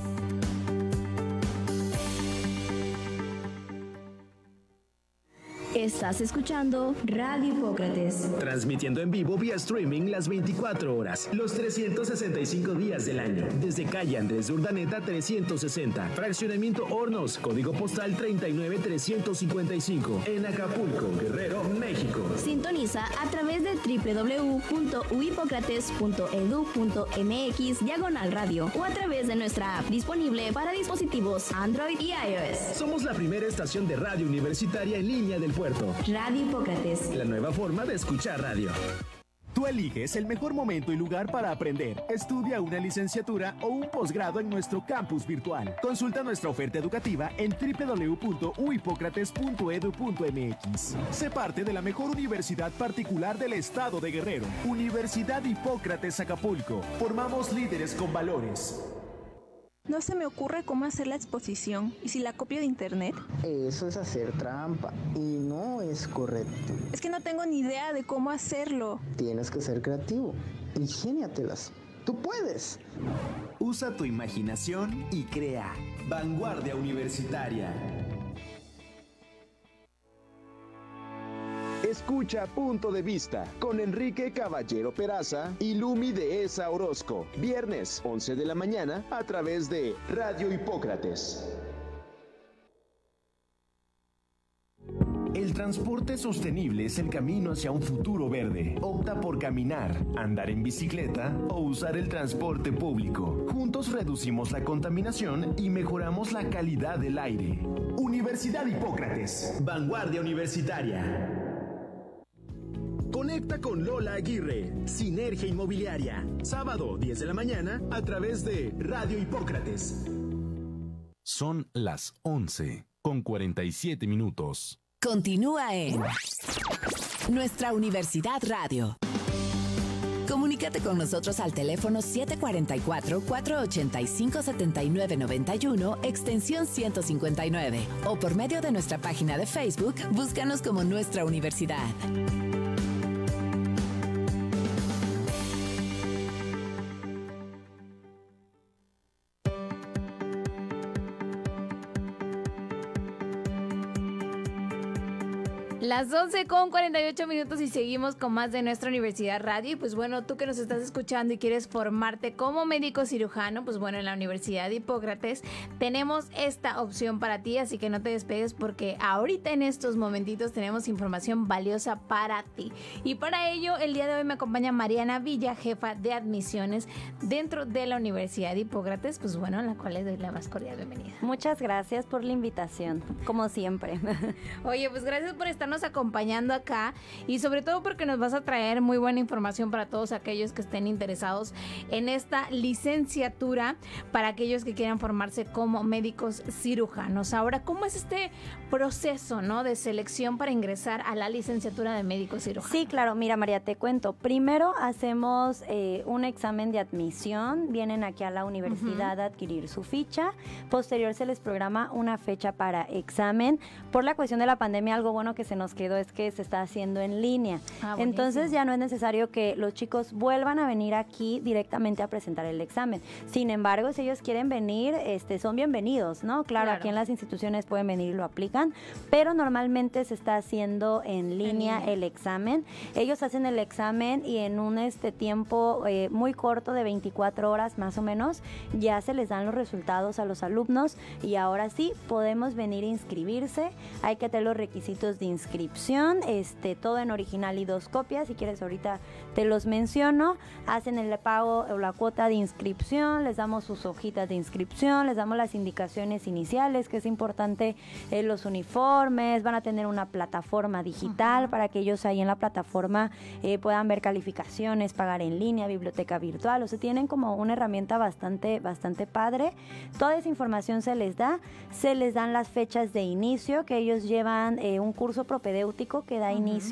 Estás escuchando Radio Hipócrates. Transmitiendo en vivo vía streaming las veinticuatro horas, los trescientos sesenta y cinco días del año. Desde calle Andrés de Urdaneta trescientos sesenta, fraccionamiento Hornos, código postal treinta y nueve trescientos cincuenta y cinco, en Acapulco, Guerrero, México. Sintoniza a través de doble u doble u doble u punto u hipócrates punto e d u punto m x diagonal radio o a través de nuestra app disponible para dispositivos Android y iOS. Somos la primera estación de radio universitaria en línea del puerto. Radio Hipócrates. La nueva forma de escuchar radio. Tú eliges el mejor momento y lugar para aprender. Estudia una licenciatura o un posgrado en nuestro campus virtual. Consulta nuestra oferta educativa en doble u doble u doble u punto u hipócrates punto e d u punto m x. Sé parte de la mejor universidad particular del estado de Guerrero. Universidad Hipócrates Acapulco. Formamos líderes con valores. No se me ocurre cómo hacer la exposición. ¿Y si la copio de internet? Eso es hacer trampa y no es correcto. Es que no tengo ni idea de cómo hacerlo. Tienes que ser creativo. Ingéniatelas. ¡Tú puedes! Usa tu imaginación y crea. Vanguardia Universitaria. Escucha Punto de Vista con Enrique Caballero Peraza y Lumi Dehesa Orozco. Viernes, once de la mañana, a través de Radio Hipócrates. El transporte sostenible es el camino hacia un futuro verde. Opta por caminar, andar en bicicleta o usar el transporte público. Juntos reducimos la contaminación y mejoramos la calidad del aire. Universidad Hipócrates. Vanguardia Universitaria. Conecta con Lola Aguirre, Sinergia Inmobiliaria, sábado diez de la mañana a través de Radio Hipócrates. Son las once con cuarenta y siete minutos. Continúa en Nuestra Universidad Radio. Comunícate con nosotros al teléfono siete cuatro cuatro, cuatro ocho cinco, siete nueve nueve uno, extensión ciento cincuenta y nueve, o por medio de nuestra página de Facebook, búscanos como Nuestra Universidad. Las once con cuarenta y ocho minutos y seguimos con más de Nuestra Universidad Radio. Y pues bueno, tú que nos estás escuchando y quieres formarte como médico cirujano, pues bueno, en la Universidad de Hipócrates tenemos esta opción para ti, así que no te despegues porque ahorita en estos momentitos tenemos información valiosa para ti. Y para ello, el día de hoy me acompaña Mariana Villa, jefa de admisiones dentro de la Universidad de Hipócrates, pues bueno, a la cual le doy la más cordial bienvenida. Muchas gracias por la invitación, como siempre. Oye, pues gracias por estarnos acompañando acá y sobre todo porque nos vas a traer muy buena información para todos aquellos que estén interesados en esta licenciatura, para aquellos que quieran formarse como médicos cirujanos. Ahora, ¿cómo es este proceso, ¿no?, de selección para ingresar a la licenciatura de médico cirujano? Sí, claro, mira María, te cuento. Primero hacemos eh, un examen de admisión, vienen aquí a la universidad uh-huh. a adquirir su ficha, posterior se les programa una fecha para examen. Por la cuestión de la pandemia, algo bueno que se nos quedó es que se está haciendo en línea. Ah, entonces ya no es necesario que los chicos vuelvan a venir aquí directamente a presentar el examen. Sin embargo, si ellos quieren venir, este, son bienvenidos, ¿no? Claro, claro, aquí en las instituciones pueden venir y lo aplican, pero normalmente se está haciendo en línea, en línea. el examen. Ellos hacen el examen y en un este tiempo eh, muy corto de veinticuatro horas más o menos, ya se les dan los resultados a los alumnos y ahora sí podemos venir a inscribirse. Hay que tener los requisitos de inscripción inscripción, este, todo en original y dos copias, si quieres ahorita te los menciono. Hacen el pago o la cuota de inscripción, les damos sus hojitas de inscripción, les damos las indicaciones iniciales, que es importante, eh, los uniformes, van a tener una plataforma digital uh-huh. para que ellos ahí en la plataforma eh, puedan ver calificaciones, pagar en línea, biblioteca virtual, o sea, tienen como una herramienta bastante, bastante padre. Toda esa información se les da, se les dan las fechas de inicio, que ellos llevan eh, un curso propedéutico que da uh-huh. inicio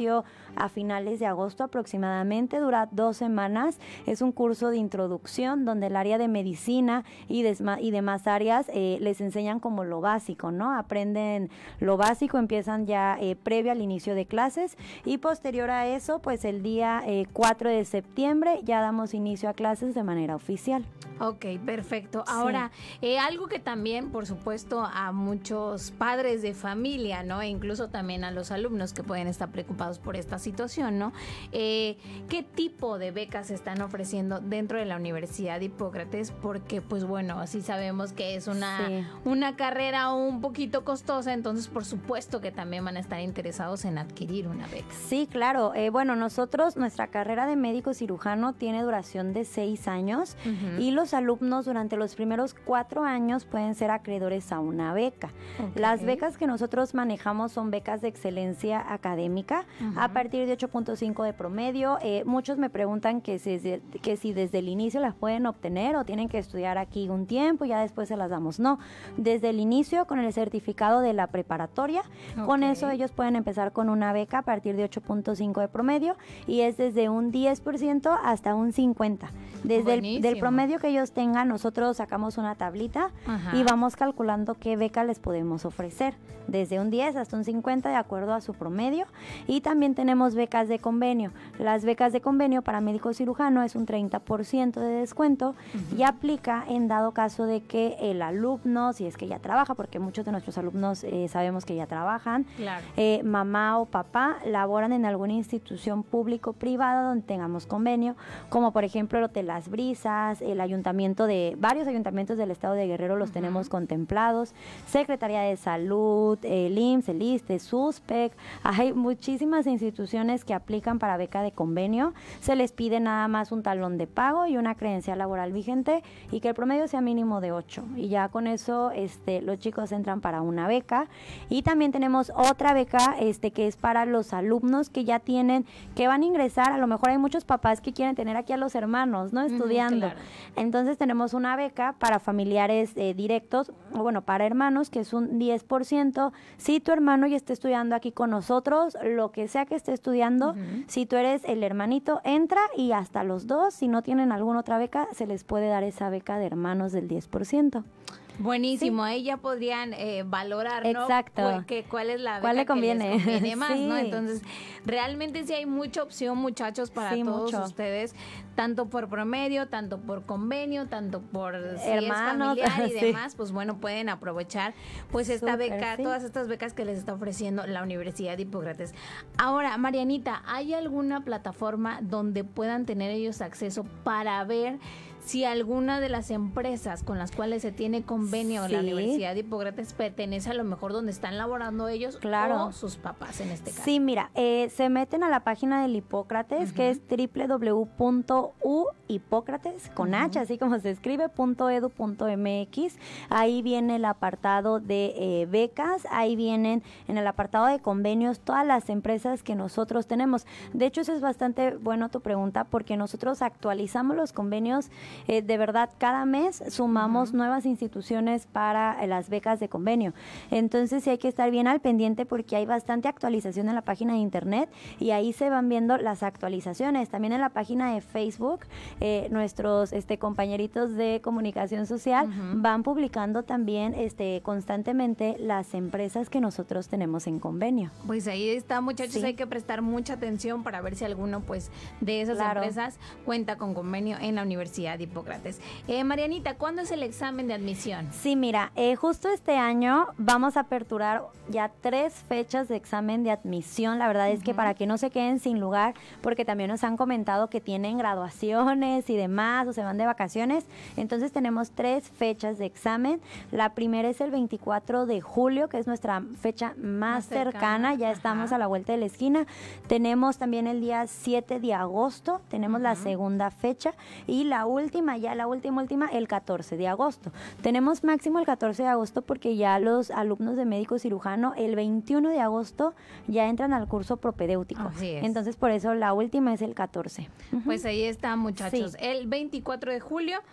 a finales de agosto aproximadamente, dura dos semanas. Es un curso de introducción donde el área de medicina y, desma, y demás áreas eh, les enseñan como lo básico, ¿no? Aprenden lo básico, empiezan ya eh, previo al inicio de clases y posterior a eso, pues el día eh, cuatro de septiembre ya damos inicio a clases de manera oficial. Ok, perfecto. Ahora, sí. eh, algo que también, por supuesto, a muchos padres de familia, ¿no? E incluso también a los alumnos que pueden estar preocupados por esta situación, ¿no? Eh, ¿Qué tipo de becas se están ofreciendo dentro de la Universidad Hipócrates? Porque, pues bueno, así sabemos que es una, sí. una carrera un poquito costosa, entonces por supuesto que también van a estar interesados en adquirir una beca. Sí, claro. Eh, bueno, nosotros, nuestra carrera de médico cirujano tiene duración de seis años uh-huh. y los alumnos durante los primeros cuatro años pueden ser acreedores a una beca. Okay. Las becas que nosotros manejamos son becas de excelencia académica uh-huh. a partir de ocho punto cinco de promedio. Eh, muchos me preguntan que si, que si desde el inicio las pueden obtener o tienen que estudiar aquí un tiempo y ya después se las damos. No, desde el inicio con el certificado de la preparatoria, okay. con eso ellos pueden empezar con una beca a partir de ocho punto cinco de promedio y es desde un diez por ciento hasta un cincuenta por ciento. Desde el del promedio que ellos tengan, nosotros sacamos una tablita Ajá. y vamos calculando qué beca les podemos ofrecer, desde un diez hasta un cincuenta de acuerdo a su promedio. Y también tenemos becas de convenio. Las becas de convenio para médico cirujano es un treinta por ciento de descuento uh-huh. y aplica en dado caso de que el alumno, si es que ya trabaja, porque muchos de nuestros alumnos eh, sabemos que ya trabajan, claro. eh, mamá o papá laboran en alguna institución público o privada donde tengamos convenio, como por ejemplo el Hotel Las Brisas, el ayuntamiento de, varios ayuntamientos del estado de Guerrero los uh-huh. tenemos contemplados, Secretaría de Salud, el I M S S, el ISSSTE, SUSPEC, hay muchísimas instituciones que aplican para beca de convenio. Se les pide nada más un talón de pago y una credencial laboral vigente y que el promedio sea mínimo de ocho, y ya con eso este, los chicos entran para una beca. Y también tenemos otra beca este, que es para los alumnos que ya tienen, que van a ingresar, a lo mejor hay muchos papás que quieren tener aquí a los hermanos, ¿no? Estudiando. Uh-huh, claro. Entonces tenemos una beca para familiares eh, directos, o bueno, para hermanos, que es un diez por ciento. Si tu hermano ya está estudiando aquí con nosotros, lo que sea que esté estudiando, uh-huh. si tú eres el hermanito, entra y hasta los dos, si no tienen alguna otra beca, se les puede dar esa beca de hermanos del diez por ciento. Buenísimo, sí. ahí ya podrían eh, valorar, ¿no? Exacto. ¿Cuál, que, cuál es la beca ¿Cuál le conviene? que les conviene más, sí. ¿no? Entonces, realmente sí hay mucha opción, muchachos, para sí, todos mucho. ustedes, tanto por promedio, tanto por convenio, tanto por si hermanos, es familiar y sí. demás, pues bueno, pueden aprovechar pues esta Súper, beca, sí. todas estas becas que les está ofreciendo la Universidad Hipócrates. Ahora, Marianita, ¿hay alguna plataforma donde puedan tener ellos acceso para ver si alguna de las empresas con las cuales se tiene convenio sí. la Universidad de Hipócrates pertenece a lo mejor donde están laborando ellos claro. o sus papás en este caso? Sí, mira, eh, se meten a la página del Hipócrates, uh-huh. que es doble u doble u doble u punto u hipócrates, con uh-huh. H, así como se escribe, punto edu punto m x. Ahí viene el apartado de eh, becas, ahí vienen en el apartado de convenios todas las empresas que nosotros tenemos. De hecho, eso es bastante bueno tu pregunta, porque nosotros actualizamos los convenios. Eh, de verdad, cada mes sumamos uh-huh. nuevas instituciones para eh, las becas de convenio. Entonces sí hay que estar bien al pendiente porque hay bastante actualización en la página de internet y ahí se van viendo las actualizaciones. También en la página de Facebook, eh, nuestros este, compañeritos de comunicación social uh-huh. van publicando también este, constantemente las empresas que nosotros tenemos en convenio. Pues ahí está, muchachos, sí. hay que prestar mucha atención para ver si alguno pues de esas claro. empresas cuenta con convenio en la Universidad de Hipócrates. Eh, Marianita, ¿cuándo es el examen de admisión? Sí, mira, eh, justo este año vamos a aperturar ya tres fechas de examen de admisión. La verdad uh-huh. es que para que no se queden sin lugar, porque también nos han comentado que tienen graduaciones y demás, o se van de vacaciones. Entonces tenemos tres fechas de examen. La primera es el veinticuatro de julio, que es nuestra fecha más, más cercana. cercana. Ya Ajá. estamos a la vuelta de la esquina. Tenemos también el día siete de agosto, tenemos uh-huh. la segunda fecha, y la última, ya la última, última, el catorce de agosto. Tenemos máximo el catorce de agosto porque ya los alumnos de médico cirujano el veintiuno de agosto ya entran al curso propedéutico. Así es. Entonces, por eso la última es el catorce. Uh-huh. Pues ahí está, muchachos. Sí. El veinticuatro de julio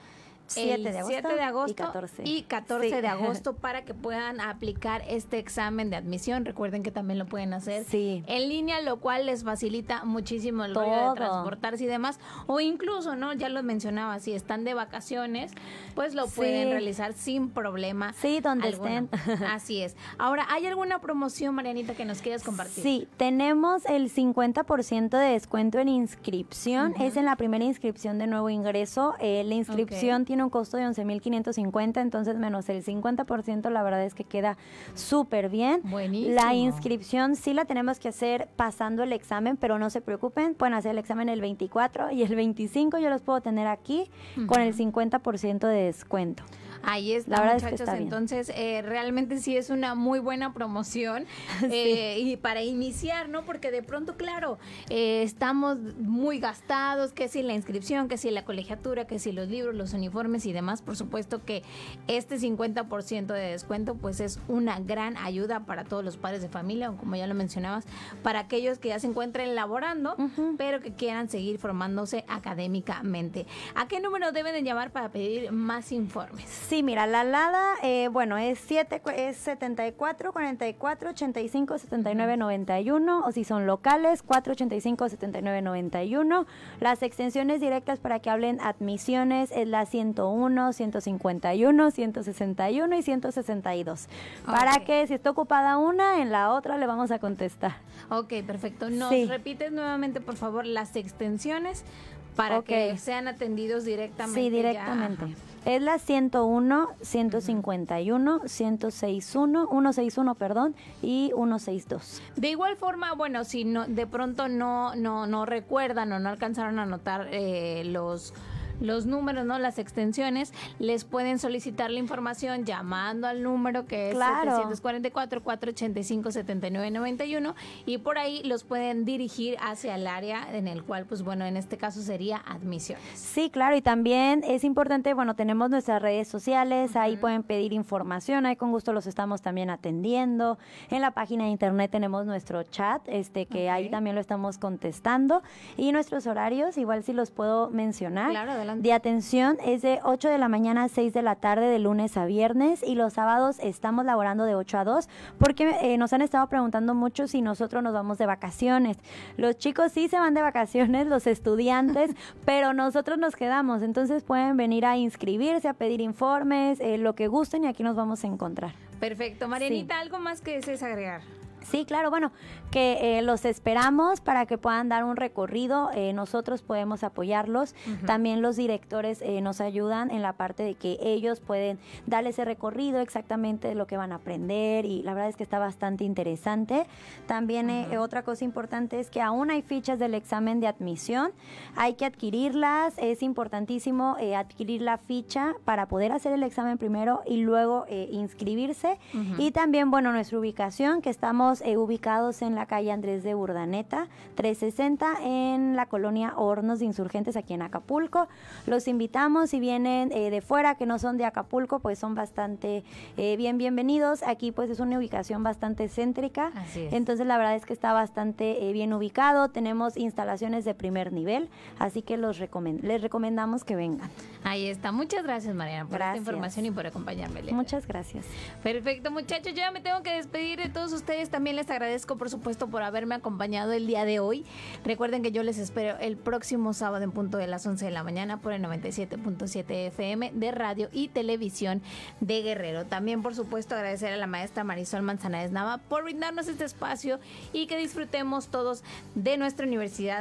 siete de agosto, siete de agosto y catorce. y catorce Sí. de agosto para que puedan aplicar este examen de admisión. Recuerden que también lo pueden hacer sí. en línea, lo cual les facilita muchísimo el Todo. rollo de transportarse y demás. O incluso, ¿no? Ya lo mencionaba, si están de vacaciones, pues lo Sí. pueden realizar sin problema. Sí, donde alguno. estén. Así es. Ahora, ¿hay alguna promoción, Marianita, que nos quieras compartir? Sí, tenemos el cincuenta por ciento de descuento en inscripción. Ujú. Es en la primera inscripción de nuevo ingreso. Eh, la inscripción Ok. tiene un costo de once mil quinientos cincuenta, entonces menos el cincuenta por ciento, la verdad es que queda súper bien. Buenísimo. La inscripción sí la tenemos que hacer pasando el examen, pero no se preocupen, pueden hacer el examen el veinticuatro y el veinticinco yo los puedo tener aquí con el cincuenta por ciento de descuento. Ahí está, La verdad es que muchachos. está bien. Entonces, eh, realmente sí es una muy buena promoción eh, y para iniciar, ¿no? Porque de pronto, claro, eh, estamos muy gastados, que si la inscripción, que si la colegiatura, que si los libros, los uniformes y demás. Por supuesto que este cincuenta por ciento de descuento, pues es una gran ayuda para todos los padres de familia, o como ya lo mencionabas, para aquellos que ya se encuentren laborando, pero que quieran seguir formándose académicamente. ¿A qué número deben de llamar para pedir más informes? Sí, mira, la alada, eh, bueno, es, siete, es setenta y cuatro, cuarenta y cuatro, ochenta y cinco, setenta y nueve, noventa y uno, o si son locales, cuatro ochenta y cinco, setenta y nueve, noventa y uno. Las extensiones directas para que hablen admisiones es la ciento uno, ciento cincuenta y uno, ciento sesenta y uno y ciento sesenta y dos. Para Ok. que si está ocupada una, en la otra le vamos a contestar. Ok, perfecto. ¿Nos Sí. repites nuevamente, por favor, las extensiones para Ok. que sean atendidos directamente? Sí, ya? directamente. Ajá. Es la ciento uno, ciento cincuenta y uno, ciento sesenta y uno, ciento sesenta y uno, perdón, y ciento sesenta y dos. De igual forma, bueno, si no, de pronto no, no, no recuerdan o no alcanzaron a anotar eh, los... los números, ¿no? Las extensiones, les pueden solicitar la información llamando al número que es Claro. setecientos cuarenta y cuatro, cuatrocientos ochenta y cinco, setenta y nueve, noventa y uno, y por ahí los pueden dirigir hacia el área en el cual, pues bueno, en este caso sería admisiones. Sí, claro, y también es importante, bueno, tenemos nuestras redes sociales, ahí pueden pedir información, ahí con gusto los estamos también atendiendo. En la página de internet tenemos nuestro chat, este que ahí también lo estamos contestando, y nuestros horarios, igual si los puedo mencionar. Claro, adelante. De atención es de ocho de la mañana a seis de la tarde de lunes a viernes, y los sábados estamos laborando de ocho a dos, porque eh, nos han estado preguntando mucho si nosotros nos vamos de vacaciones. Los chicos sí se van de vacaciones, los estudiantes, pero nosotros nos quedamos, entonces pueden venir a inscribirse, a pedir informes, eh, lo que gusten, y aquí nos vamos a encontrar. Perfecto. Marianita, ¿algo más que desees agregar? Sí, claro, bueno, que eh, los esperamos para que puedan dar un recorrido, eh, nosotros podemos apoyarlos, Ujú. también los directores eh, nos ayudan en la parte de que ellos pueden darle ese recorrido exactamente de lo que van a aprender, y la verdad es que está bastante interesante. También eh, otra cosa importante es que aún hay fichas del examen de admisión, hay que adquirirlas, es importantísimo eh, adquirir la ficha para poder hacer el examen primero y luego eh, inscribirse. Ujú. Y también, bueno, nuestra ubicación, que estamos eh, ubicados en la calle Andrés de Urdaneta, trescientos sesenta, en la colonia Hornos de Insurgentes, aquí en Acapulco. Los invitamos, si vienen eh, de fuera, que no son de Acapulco, pues son bastante eh, bien bienvenidos. Aquí pues es una ubicación bastante céntrica, Así es. entonces la verdad es que está bastante eh, bien ubicado. Tenemos instalaciones de primer nivel, así que los recomend les recomendamos que vengan. Ahí está. Muchas gracias, Mariana, por Gracias. esta información y por acompañarme. Elena. Muchas gracias. Perfecto, muchachos, yo ya me tengo que despedir de todos ustedes. También les agradezco, por supuesto, por haberme acompañado el día de hoy. Recuerden que yo les espero el próximo sábado en punto de las once de la mañana por el noventa y siete punto siete F M de Radio y Televisión de Guerrero. También, por supuesto, agradecer a la maestra Marisol Manzanares Nava por brindarnos este espacio y que disfrutemos todos de nuestra universidad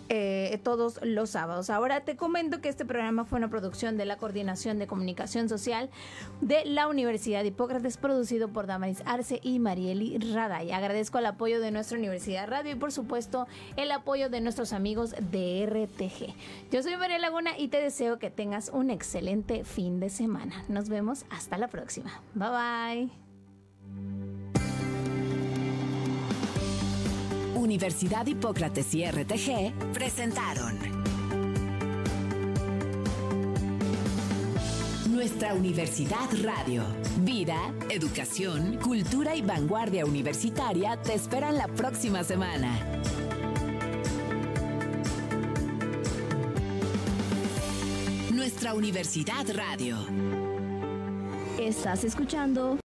eh, todos los sábados. Ahora te comento que este programa fue una producción de la Coordinación de Comunicación Social de la Universidad Hipócrates, producido por Damaris Arce y Marieli Raday. Agradezco el apoyo de nuestra Universidad Radio y, por supuesto, el apoyo de nuestros amigos de R T G. Yo soy María Laguna y te deseo que tengas un excelente fin de semana. Nos vemos hasta la próxima. Bye bye. Universidad Hipócrates y R T G presentaron Nuestra Universidad Radio. Vida, educación, cultura y vanguardia universitaria te esperan la próxima semana. Nuestra nuestra Universidad Radio. Estás escuchando